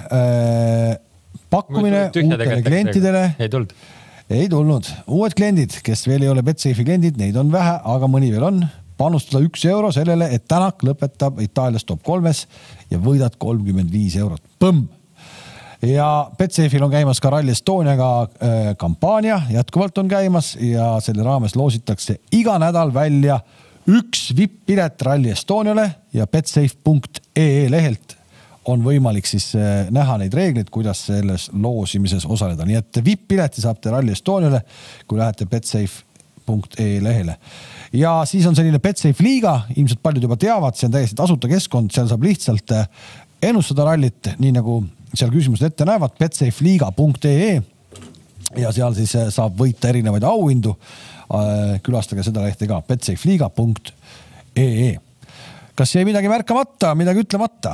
pakkumine uutele klientidele. Ei tulnud. Uued kliendid, kes veel ei ole Betsafe'i kliendid, neid on vähe, aga mõni veel on. Panustada 1 euro sellele, et Tänak lõpetab Itaalias top 3 ja võidad 35 eurot. Põmm! Ja Betsafe'il on käimas ka Rally Estoniaga kampaania, jätkuvalt on käimas ja selle raames loositakse iga nädal välja üks VIP-pilet Rally Estoniale ja betsafe.ee lehelt on võimalik siis näha neid reegleid, kuidas selles loosimises osaleda. Nii et VIP-pileti saabte Rally Estoniale, kui lähete betsafe.ee lehele. Ja siis on selline Betsafe liiga, ilmselt paljud juba teavad, see on täiesti tasuta keskkond, seal saab lihtsalt ennustada rallit, nii nagu seal küsimused ette näevad, betsafeliiga.ee ja seal siis saab võita erinevaid auhindu. Külastage seda lehte ka, betsafeliiga.ee. Kas jäi midagi märkamata, midagi ütlemata?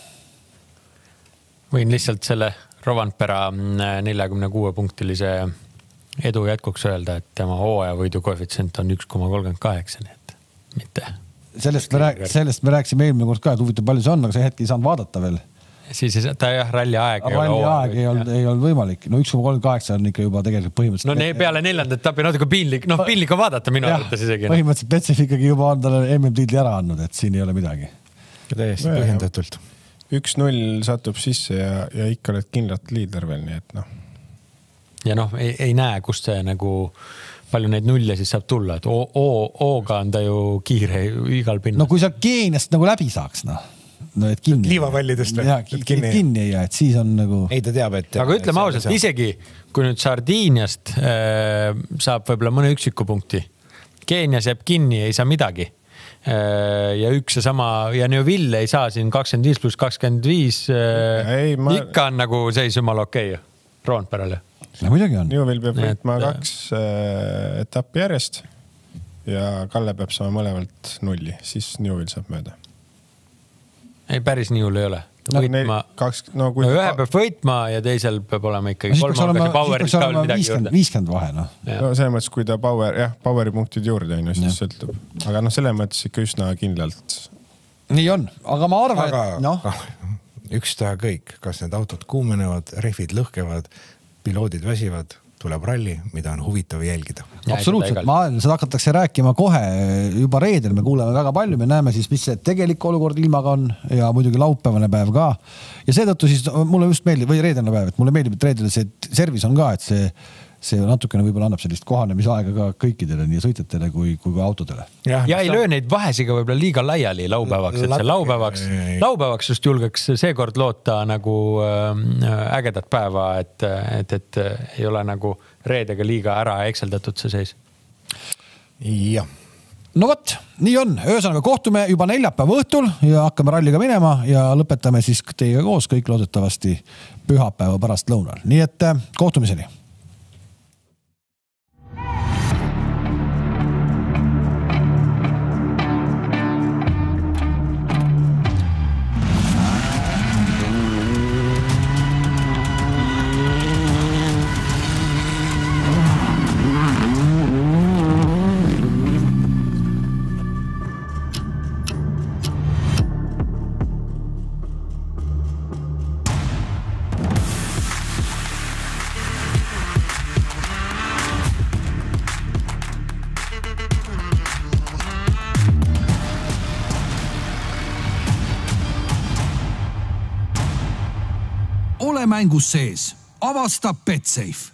Võin lihtsalt selle Rovanpera 46-punktilise edu jätkuks öelda, et tema hooajavõidu koefitsient on 1,38, nii et mitte. Sellest me rääksime eelmine kord ka, et huvitav palju see on, aga see hetk ei saanud vaadata veel. Siis ta jah, ralli aeg ei olnud võimalik. No 1,38 on ikka juba tegelikult põhimõtteliselt. No peale 4. etapi natuke piinlik on vaadata minu arvates isegi. Põhimõtteliselt Betsafe ikkagi juba on talle MM-tiitli ära andnud, et siin ei ole midagi. Täiesti põhjendatult. 1-0 satub sisse ja ikka oled kindlalt liider veel, nii et noh. Ja ei näe, kust see nagu palju neid nulle siis saab tulla, et O-ga on ta ju kiire igal pinnal. No kui sa Keeniast nagu läbi saaks, et kinni. Liivavallidest või? Kinni ei jää, et siis on nagu... Ei ta teab, et... Aga ütleme ausalt, isegi kui nüüd Sardiiniast saab võib-olla mõne üksiku punkti. Keenias jääb kinni, ei saa midagi. Ja üks ja sama, ja Neuville ei saa siin 25+25. Ikka on nagu seis jumala okei. Roonperale. No muidugi on. Neuville peab võitma 2 etappi järjest ja Kalle peab saama mõlemalt 0, siis Neuville saab mööda. Ei, päris nii hull ei ole. Ühe peab võitma ja teisel peab olema ikkagi 50 vahe. No selles mõttes, kui ta poweri punktid juurde on, siis sõltub. Aga selles mõttes ikka üsna kindlalt. Nii on, aga ma arvan, et üks taha kõik, kas need autod kuumenevad, rehvid lõhkevad, piloodid väsivad, tuleb ralli, mida on huvitav jälgida. Absoluutselt, seda hakatakse rääkima kohe juba reedel, me kuuleme väga palju, me näeme siis, mis see tegelik olukord ilmaga on ja muidugi laupäevane päev ka. Ja seetõttu siis mulle just meeldib, või reedene päev, et mulle meeldib, et reedel see servis on ka, et see natukene võib-olla annab sellist kohanemisaega ka kõikidele, nii sõitjatele kui autodele. Ja ei löö neid vahesiga võib-olla liiga laiali laupäevaks, et see laupäevaks just julgeks seekord loota nagu ägedat päeva, et ei ole nagu reedega liiga ära ekseldatud see seis. Jah. No võt, nii on. Ühesõnaga kohtume juba neljapäeva õhtul ja hakkame ralliga minema ja lõpetame siis teiega koos kõik loodetavasti pühapäeva pärast lõunal. Nii et kohtumiseni. Ole mängus sees. Avasta Betsafe.